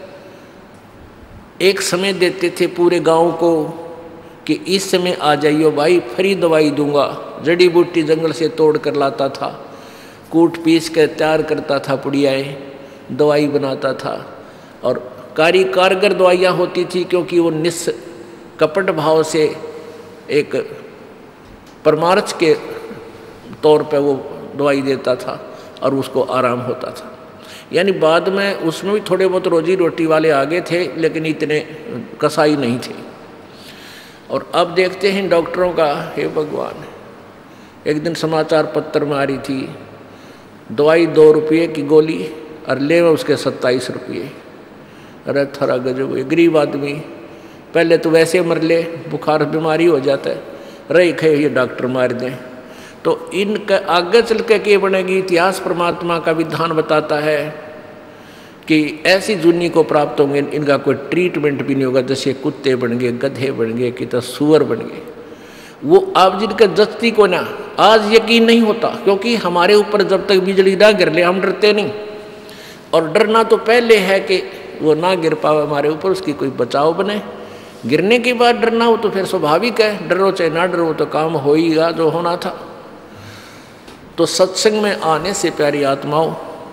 एक समय देते थे पूरे गांव को कि इस समय आ जाइयो भाई, फ्री दवाई दूंगा। जड़ी बूटी जंगल से तोड़ कर लाता था, कूट पीस कर तैयार करता था, पुड़ियाएँ दवाई बनाता था, और कारगर दवाइयाँ होती थी क्योंकि वो निष्कपट भाव से एक परमार्थ के तौर पे वो दवाई देता था और उसको आराम होता था। यानी बाद में उसमें भी थोड़े बहुत रोजी रोटी वाले आगे थे, लेकिन इतने कसाई नहीं थे। और अब देखते हैं डॉक्टरों का, हे भगवान, एक दिन समाचार पत्र में आ रही थी दवाई 2 रुपये की गोली और ले उसके 27 रुपये। अरे थरा गजब, गरीब आदमी पहले तो वैसे मर ले, बुखार बीमारी हो जाता है, रही खे ये डॉक्टर मार दें। तो इनका आगे चल के क्या बनेगी, इतिहास परमात्मा का विधान बताता है कि ऐसी जुनी को प्राप्त होंगे, इनका कोई ट्रीटमेंट भी नहीं होगा। जैसे कुत्ते बन गए, गधे बन गए, कि तो सुअर बन गए। वो आप जिनका जस्ती को ना आज यकीन नहीं होता, क्योंकि हमारे ऊपर जब तक बिजली ना गिर ले हम डरते नहीं। और डरना तो पहले है कि वो ना गिर पावे हमारे ऊपर, उसकी कोई बचाव बने। गिरने के बाद डरना हो तो फिर स्वाभाविक है, डरो चाहे ना डरो तो काम हो ही गया जो होना था। तो सत्संग में आने से प्यारी आत्माओं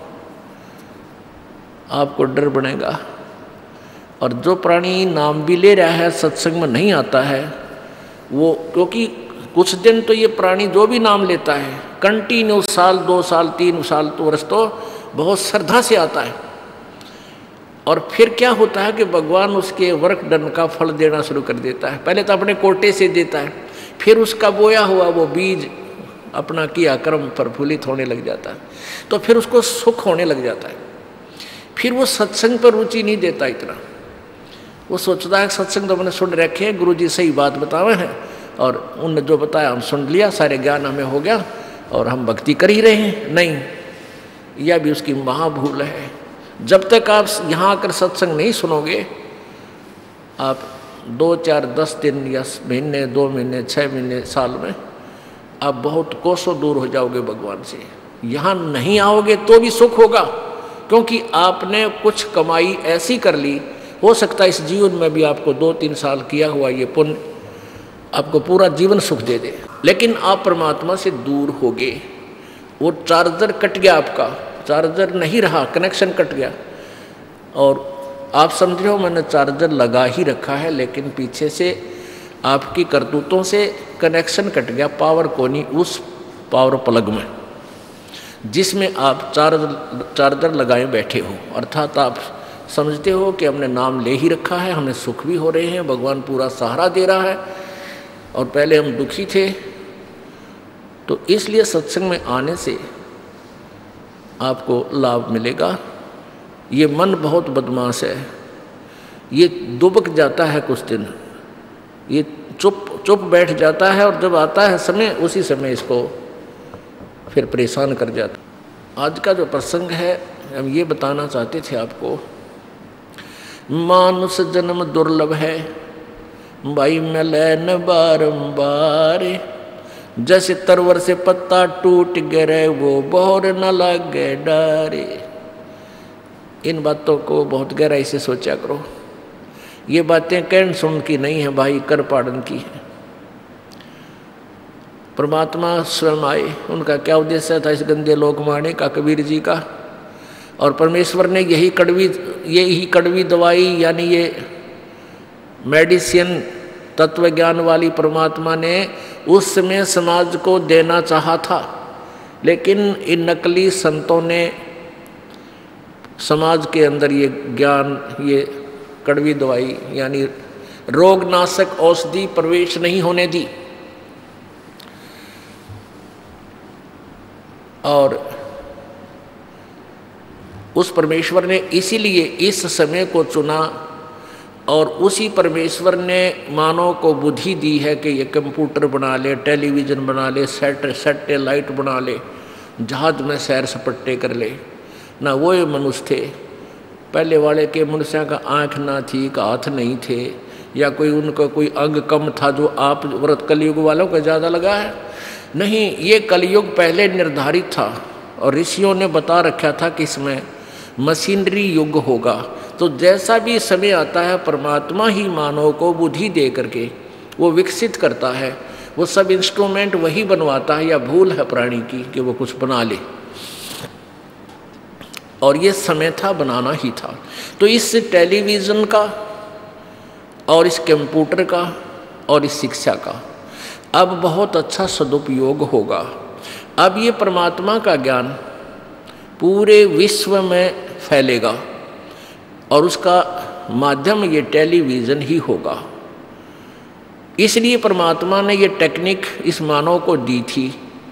आपको डर बनेगा। और जो प्राणी नाम भी ले रहा है सत्संग में नहीं आता है वो, क्योंकि कुछ दिन तो ये प्राणी जो भी नाम लेता है कंटिन्यू, साल 2 साल 3 साल तो वर्ष तो बहुत श्रद्धा से आता है। और फिर क्या होता है कि भगवान उसके वर्क डन का फल देना शुरू कर देता है। पहले तो अपने कोटे से देता है, फिर उसका बोया हुआ वो बीज अपना किया कर्म प्रफुल्लित होने लग जाता है, तो फिर उसको सुख होने लग जाता है। फिर वो सत्संग पर रुचि नहीं देता इतना, वो सोचता है सत्संग तो मैंने सुन रखे हैं, गुरु जी सही बात बतावे हैं और उनने जो बताया हम सुन लिया, सारे ज्ञान हमें हो गया और हम भक्ति कर ही रहे हैं। नहीं, यह भी उसकी महाभूल है। जब तक आप यहाँ आकर सत्संग नहीं सुनोगे, आप 2, 4, 10 दिन या महीने, 2 महीने, 6 महीने, साल में आप बहुत कोसों दूर हो जाओगे भगवान से। यहाँ नहीं आओगे तो भी सुख होगा, क्योंकि आपने कुछ कमाई ऐसी कर ली, हो सकता है इस जीवन में भी आपको 2-3 साल किया हुआ ये पुण्य आपको पूरा जीवन सुख दे दे। लेकिन आप परमात्मा से दूर होगे। वो चार्जर कट गया, आपका चार्जर नहीं रहा, कनेक्शन कट गया। और आप समझ रहे हो मैंने चार्जर लगा ही रखा है, लेकिन पीछे से आपकी करतूतों से कनेक्शन कट गया, पावर को नहीं, उस पावर प्लग में जिसमें आप चार्जर लगाए बैठे हो। अर्थात आप समझते हो कि हमने नाम ले ही रखा है, हमें सुख भी हो रहे हैं, भगवान पूरा सहारा दे रहा है और पहले हम दुखी थे। तो इसलिए सत्संग में आने से आपको लाभ मिलेगा। ये मन बहुत बदमाश है, ये दुबक जाता है कुछ दिन, ये चुप बैठ जाता है और जब आता है समय उसी समय इसको फिर परेशान कर जाता। आज का जो प्रसंग है हम ये बताना चाहते थे आपको, मानुष जन्म दुर्लभ है भाई मिलन बारंबार, जैसे तरवर से पत्ता टूट गिरे वो बोर न लगे डारे। इन बातों को बहुत गहराई से सोचा करो। ये बातें कहन सुन की नहीं है भाई, कर पाड़न की है। परमात्मा स्वयं आए, उनका क्या उद्देश्य था इस गंदे लोक में आने का, कबीर जी का। और परमेश्वर ने यही कड़वी दवाई यानी ये मेडिसिन तत्व ज्ञान वाली परमात्मा ने उस समय समाज को देना चाहा था, लेकिन इन नकली संतों ने समाज के अंदर ये ज्ञान, ये कड़वी दवाई यानी रोगनाशक औषधि प्रवेश नहीं होने दी। और उस परमेश्वर ने इसीलिए इस समय को चुना, और उसी परमेश्वर ने मानव को बुद्धि दी है कि ये कंप्यूटर बना ले, टेलीविज़न बना ले, सैटेलाइट बना ले, जहाज में सैर सपट्टे कर ले। ना वो ये मनुष्य थे, पहले वाले के मनुष्यों का आँख ना थी, का हाथ नहीं थे, या कोई उनका कोई अंग कम था जो आप व्रत कलयुग वालों को ज़्यादा लगा है। नहीं, ये कलयुग पहले निर्धारित था और ऋषियों ने बता रखा था कि इसमें मशीनरी युग होगा। तो जैसा भी समय आता है परमात्मा ही मानव को बुद्धि दे करके वो विकसित करता है, वो सब इंस्ट्रूमेंट वही बनवाता है, या भूल है प्राणी की कि वो कुछ बना ले। और ये समय था, बनाना ही था। तो इस टेलीविज़न का और इस कंप्यूटर का और इस शिक्षा का अब बहुत अच्छा सदुपयोग होगा। अब ये परमात्मा का ज्ञान पूरे विश्व में फैलेगा और उसका माध्यम ये टेलीविज़न ही होगा। इसलिए परमात्मा ने ये टेक्निक इस मानव को दी थी।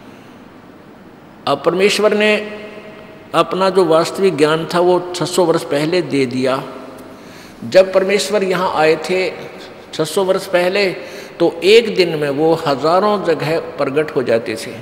अब परमेश्वर ने अपना जो वास्तविक ज्ञान था वो 600 वर्ष पहले दे दिया। जब परमेश्वर यहाँ आए थे 600 वर्ष पहले, तो एक दिन में वो हजारों जगह प्रकट हो जाते थे,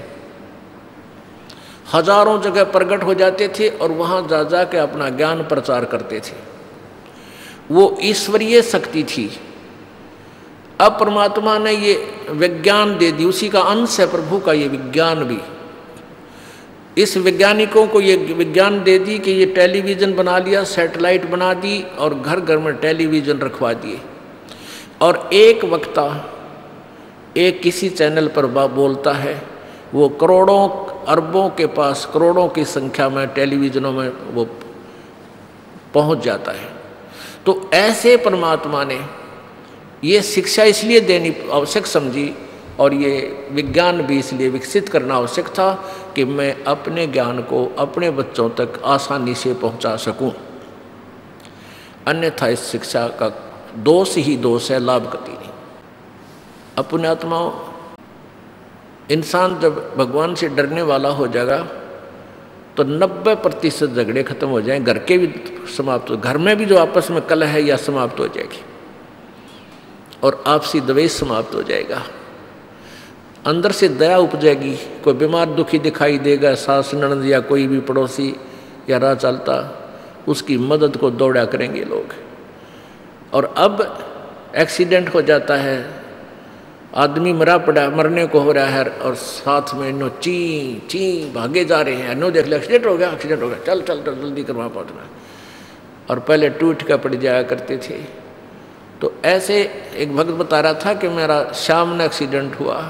हजारों जगह प्रकट हो जाते थे और वहाँ जा जा के अपना ज्ञान प्रचार करते थे। वो ईश्वरीय शक्ति थी। अब परमात्मा ने ये विज्ञान दे दी, उसी का अंश है प्रभु का ये विज्ञान भी। इस वैज्ञानिकों को ये विज्ञान दे दी कि ये टेलीविज़न बना लिया, सैटेलाइट बना दी और घर घर में टेलीविज़न रखवा दिए। और एक वक्ता एक किसी चैनल पर बोलता है, वो करोड़ों अरबों के पास करोड़ों की संख्या में टेलीविज़नों में वो पहुंच जाता है। तो ऐसे परमात्मा ने ये शिक्षा इसलिए देनी आवश्यक समझी और ये विज्ञान भी इसलिए विकसित करना आवश्यक था कि मैं अपने ज्ञान को अपने बच्चों तक आसानी से पहुंचा सकूं। अन्यथा इस शिक्षा का दोष ही दोष है, लाभ कति नहीं। अपने आत्माओं, इंसान जब भगवान से डरने वाला हो जाएगा तो 90% झगड़े खत्म हो जाएं, घर के भी समाप्त हो, घर में भी जो आपस में कलह है या समाप्त हो जाएगी और आपसी द्वेष समाप्त हो जाएगा। अंदर से दया उपजेगी। कोई बीमार दुखी दिखाई देगा, सास ननद या कोई भी पड़ोसी या राह चलता, उसकी मदद को दौड़ा करेंगे लोग। और अब एक्सीडेंट हो जाता है, आदमी मरा पड़ा, मरने को हो रहा है और साथ में इन्हों ची ची भागे जा रहे हैं, इन्हों देख लिया एक्सीडेंट हो गया, एक्सीडेंट हो गया, चल चल चल जल्दी कर वहाँ पहुँचना। और पहले टूट कर पड़ जाया करते थे। तो ऐसे एक भक्त बता रहा था कि मेरा शाम में एक्सीडेंट हुआ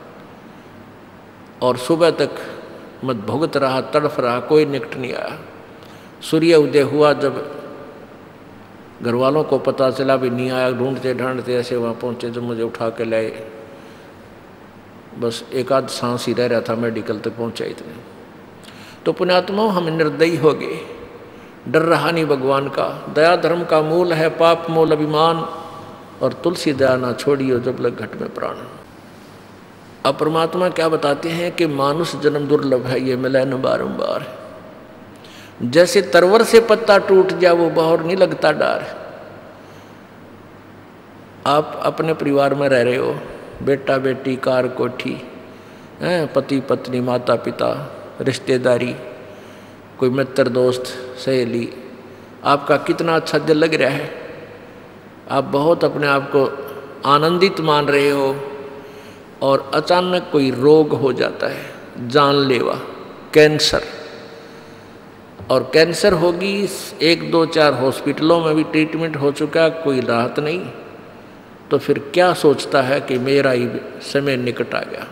और सुबह तक मैं भुगत रहा, तड़फ रहा, कोई निकट नहीं आया। सूर्य उदय हुआ, जब घर वालों को पता चला भी नहीं आया, ढूंढते ढांढते ऐसे वहाँ पहुँचे, जब मुझे उठा के लाए, बस एक आध सांस ही रह रहा था, मेडिकल तक पहुँचा इतने। तो पुण्यात्माओं, हम निर्दयी हो गए, डर रहा नहीं भगवान का। दया धर्म का मूल है, पाप मूल अभिमान, और तुलसी दया ना छोड़ियो जब लग घट में प्राण। अब परमात्मा क्या बताते हैं कि मानुष जन्म दुर्लभ है, ये मिला न बारंबार। जैसे तरवर से पत्ता टूट जाए वो बहर नहीं लगता डार। आप अपने परिवार में रह रहे हो, बेटा बेटी, कार कोठी, पति पत्नी, माता पिता, रिश्तेदारी, कोई मित्र दोस्त सहेली, आपका कितना अच्छा दिल लग रहा है, आप बहुत अपने आप को आनंदित मान रहे हो, और अचानक कोई रोग हो जाता है जानलेवा, कैंसर। और कैंसर होगी, 1 2 4 हॉस्पिटलों में भी ट्रीटमेंट हो चुका, कोई राहत नहीं। तो फिर क्या सोचता है कि मेरा ही समय निकट आ गया।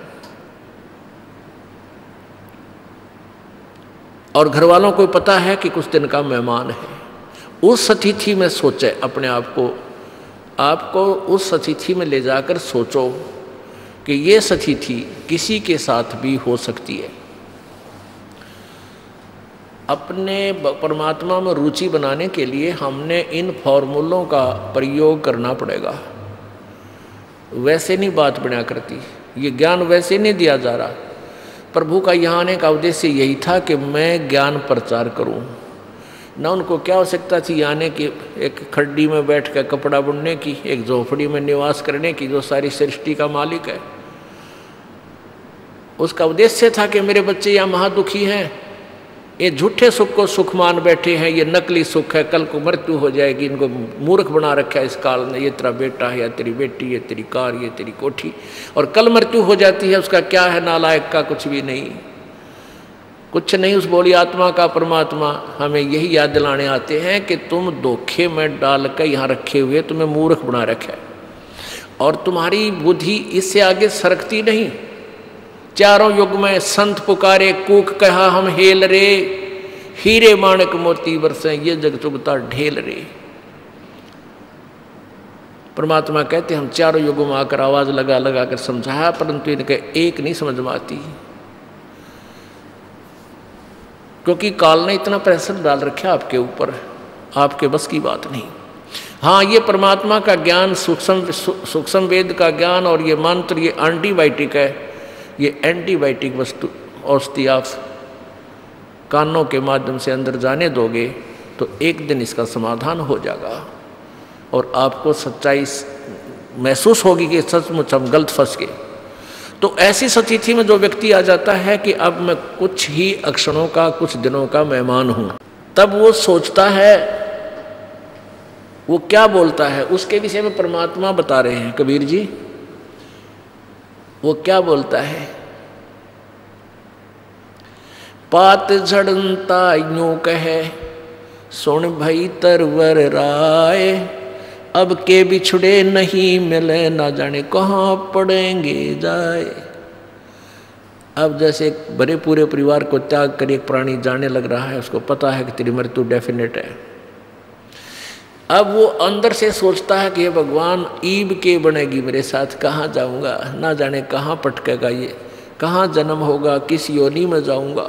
और घर वालों को पता है कि कुछ दिन का मेहमान है। उस अतिथि में सोचे अपने आप को उस अतिथि में ले जाकर सोचो कि ये अतिथि किसी के साथ भी हो सकती है। अपने परमात्मा में रुचि बनाने के लिए हमने इन फॉर्मूलों का प्रयोग करना पड़ेगा। वैसे नहीं बात बना करती, ये ज्ञान वैसे नहीं दिया जा रहा। प्रभु का यहाँ आने का उद्देश्य यही था कि मैं ज्ञान प्रचार करूँ। ना उनको क्या आवश्यकता थी आने की, एक खड्डी में बैठ कर कपड़ा बुनने की, एक झोपड़ी में निवास करने की, जो सारी सृष्टि का मालिक है। उसका उद्देश्य था कि मेरे बच्चे यहाँ महादुखी हैं, ये झूठे सुख को सुख मान बैठे हैं, ये नकली सुख है, कल को मृत्यु हो जाएगी, इनको मूर्ख बना रखा है इस काल ने, ये तेरा बेटा है या तेरी बेटी, ये तेरी कार, ये तेरी कोठी, और कल मृत्यु हो जाती है, उसका क्या है, नालायक का कुछ भी नहीं, कुछ नहीं। उस बोली आत्मा का परमात्मा हमें यही याद दिलाने आते हैं कि तुम धोखे में डाल कर यहाँ रखे हुए तुम्हें मूर्ख बना रखा है, और तुम्हारी बुद्धि इससे आगे सरकती नहीं। चारों युग में संत पुकारे कूक कहा हम हेल रे, हीरे माणक मोती बरसे ये जग चुगता ढेल रे। परमात्मा कहते हम चारों युगों में आकर आवाज लगा लगा कर समझाया, परंतु इनके एक नहीं समझ में आती, क्योंकि काल ने इतना प्रेशर डाल रखा आपके ऊपर, आपके बस की बात नहीं। हाँ, ये परमात्मा का ज्ञान, सूक्ष्म वेद का ज्ञान और ये मंत्र, ये एंटीबायोटिक है, ये एंटीबायोटिक वस्तु औषधि आप कानों के माध्यम से अंदर जाने दोगे तो एक दिन इसका समाधान हो जाएगा और आपको सच्चाई महसूस होगी कि सचमुच हम गलत फंस गए। तो ऐसी स्थिति में जो व्यक्ति आ जाता है कि अब मैं कुछ ही अक्षणों का, कुछ दिनों का मेहमान हूँ, तब वो सोचता है, वो क्या बोलता है उसके विषय में परमात्मा बता रहे हैं कबीर जी। वो क्या बोलता है, पात झड़ता यूं कहे सुन भई तरवर राय, अब के बिछड़े नहीं मिले ना जाने कहाँ पड़ेंगे जाए। अब जैसे बड़े पूरे परिवार को त्याग कर एक प्राणी जाने लग रहा है, उसको पता है कि तेरी मृत्यु डेफिनेट है। अब वो अंदर से सोचता है कि ये भगवान ईब के बनेगी मेरे साथ, कहाँ जाऊंगा, ना जाने कहाँ पटकेगा ये, कहाँ जन्म होगा, किस योनि में जाऊंगा।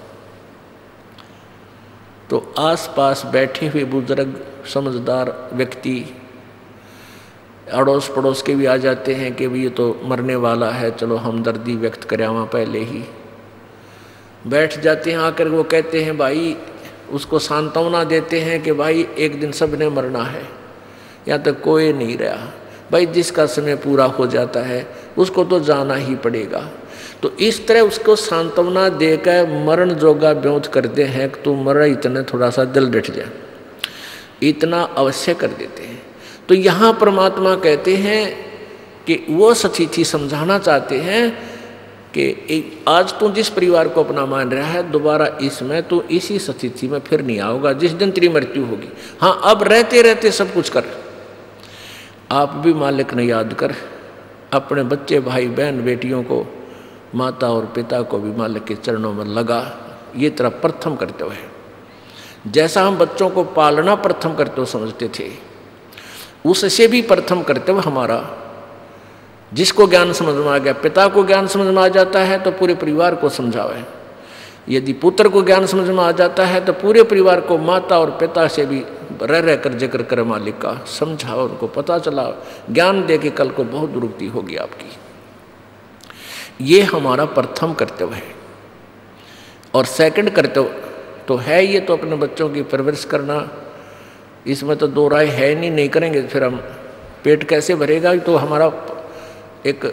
तो आसपास बैठे हुए बुजुर्ग समझदार व्यक्ति, अड़ोस पड़ोस के भी आ जाते हैं कि ये तो मरने वाला है, चलो हमदर्दी व्यक्त करें वहाँ पहले ही बैठ जाते हैं। आकर वो कहते हैं भाई, उसको सांत्वना देते हैं कि भाई एक दिन सब ने मरना है, यहाँ तक कोई नहीं रहा भाई, जिसका समय पूरा हो जाता है उसको तो जाना ही पड़ेगा। तो इस तरह उसको सांत्वना देकर मरण जोगा ब्योत करते हैं कि तू मर, इतने थोड़ा सा दिल डट जाए, इतना अवश्य कर देते हैं। तो यहाँ परमात्मा कहते हैं कि वो स्थिति समझाना चाहते हैं कि आज तू जिस परिवार को अपना मान रहा है, दोबारा इसमें तू इसी स्थिति में फिर नहीं आओगा जिस दिन तेरी मृत्यु होगी। हाँ, अब रहते रहते सब कुछ कर, आप भी मालिक ने याद कर, अपने बच्चे भाई बहन बेटियों को, माता और पिता को भी मालिक के चरणों में लगा। ये तेरा प्रथम कर्तव्य है। जैसा हम बच्चों को पालना प्रथम कर्तव्य समझते थे, उससे भी प्रथम कर्तव्य हमारा, जिसको ज्ञान समझ में आ गया, पिता को ज्ञान समझ में आ जाता है तो पूरे परिवार को समझावे। यदि पुत्र को ज्ञान समझ में आ जाता है तो पूरे परिवार को, माता और पिता से भी रह रह कर जिक्र कर मालिक का, समझाओ, उनको पता चला, ज्ञान दे के कल को बहुत दुरुक्ति होगी आपकी। ये हमारा प्रथम कर्तव्य है। और सेकंड कर्तव्य तो है ये, तो अपने बच्चों की परवरिश करना, इसमें तो दो राय है नहीं करेंगे फिर हम पेट कैसे भरेगा। तो हमारा एक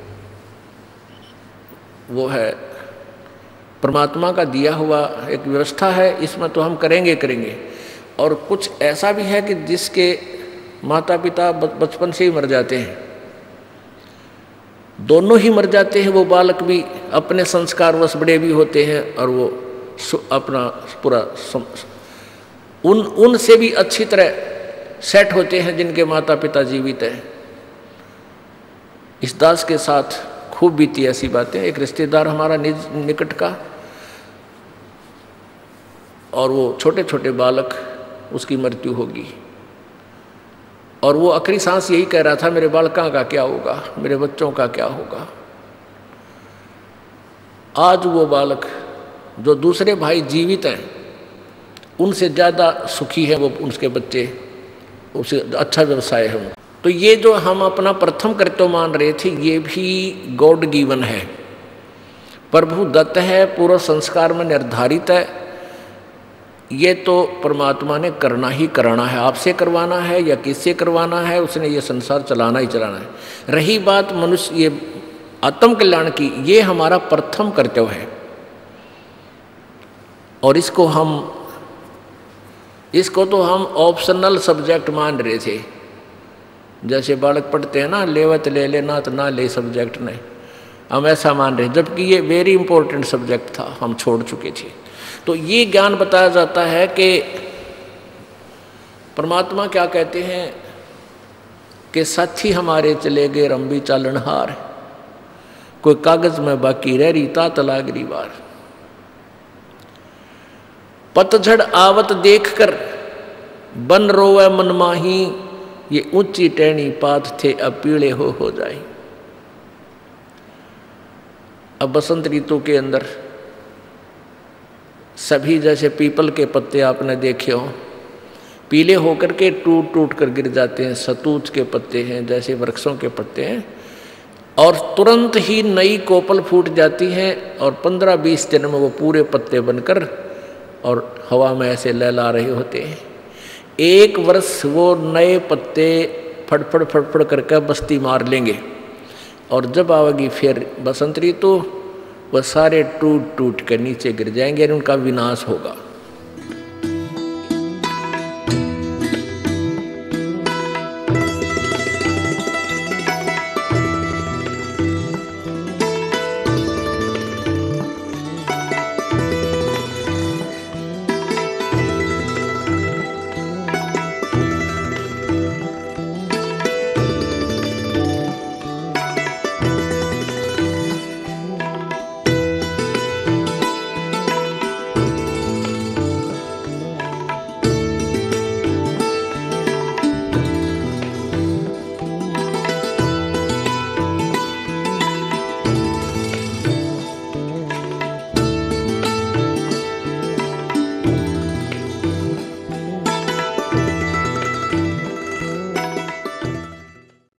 वो है परमात्मा का दिया हुआ एक व्यवस्था है, इसमें तो हम करेंगे। और कुछ ऐसा भी है कि जिसके माता पिता बचपन से ही मर जाते हैं, दोनों ही मर जाते हैं, वो बालक भी अपने संस्कारवश बड़े भी होते हैं और वो अपना पूरा उनसे भी अच्छी तरह सेट होते हैं जिनके माता पिता जीवित हैं। इस दास के साथ खूब बीती ऐसी बातें। एक रिश्तेदार हमारा निकट का, और वो छोटे छोटे बालक, उसकी मृत्यु होगी, और वो आखिरी सांस यही कह रहा था, मेरे बालकों का क्या होगा, मेरे बच्चों का क्या होगा। आज वो बालक जो दूसरे भाई जीवित हैं उनसे ज़्यादा सुखी है वो, उसके बच्चे, उसे अच्छा व्यवसाय है। तो ये जो हम अपना प्रथम कर्तव्य मान रहे थे, ये भी गॉड गिवन है, प्रभु दत्त है, पूर्व संस्कार में निर्धारित है। ये तो परमात्मा ने करना ही कराना है, आपसे करवाना है या किससे करवाना है, उसने ये संसार चलाना ही चलाना है। रही बात मनुष्य ये आत्म कल्याण की, ये हमारा प्रथम कर्तव्य है और इसको तो हम ऑप्शनल सब्जेक्ट मान रहे थे। जैसे बालक पढ़ते हैं ना, लेवत ले ले ना तो ना ले सब्जेक्ट नहीं, हम ऐसा मान रहे, जबकि ये वेरी इंपॉर्टेंट सब्जेक्ट था, हम छोड़ चुके थे। तो ये ज्ञान बताया जाता है कि परमात्मा क्या कहते हैं कि साथी हमारे चले गए रंबी चालनहार, कोई कागज में बाकी रह रही तात लागरी बार। पतझड़ आवत देखकर बन रोवे मनमाही, ये ऊंची टहनी पात थे अब पीले हो जाए। अब बसंत ऋतु के अंदर सभी जैसे पीपल के पत्ते आपने देखे हो, पीले होकर के टूट टूट कर गिर जाते हैं, सतूत के पत्ते हैं जैसे वृक्षों के पत्ते हैं, और तुरंत ही नई कोपल फूट जाती है और 15-20 दिन में वो पूरे पत्ते बनकर और हवा में ऐसे लहला रहे होते हैं। एक वर्ष वो नए पत्ते फड़फड़ फड़फड़ करके बस्ती मार लेंगे और जब आवेगी फिर बसंत ऋतु, वह सारे टूट टूट कर नीचे गिर जाएंगे और उनका विनाश होगा।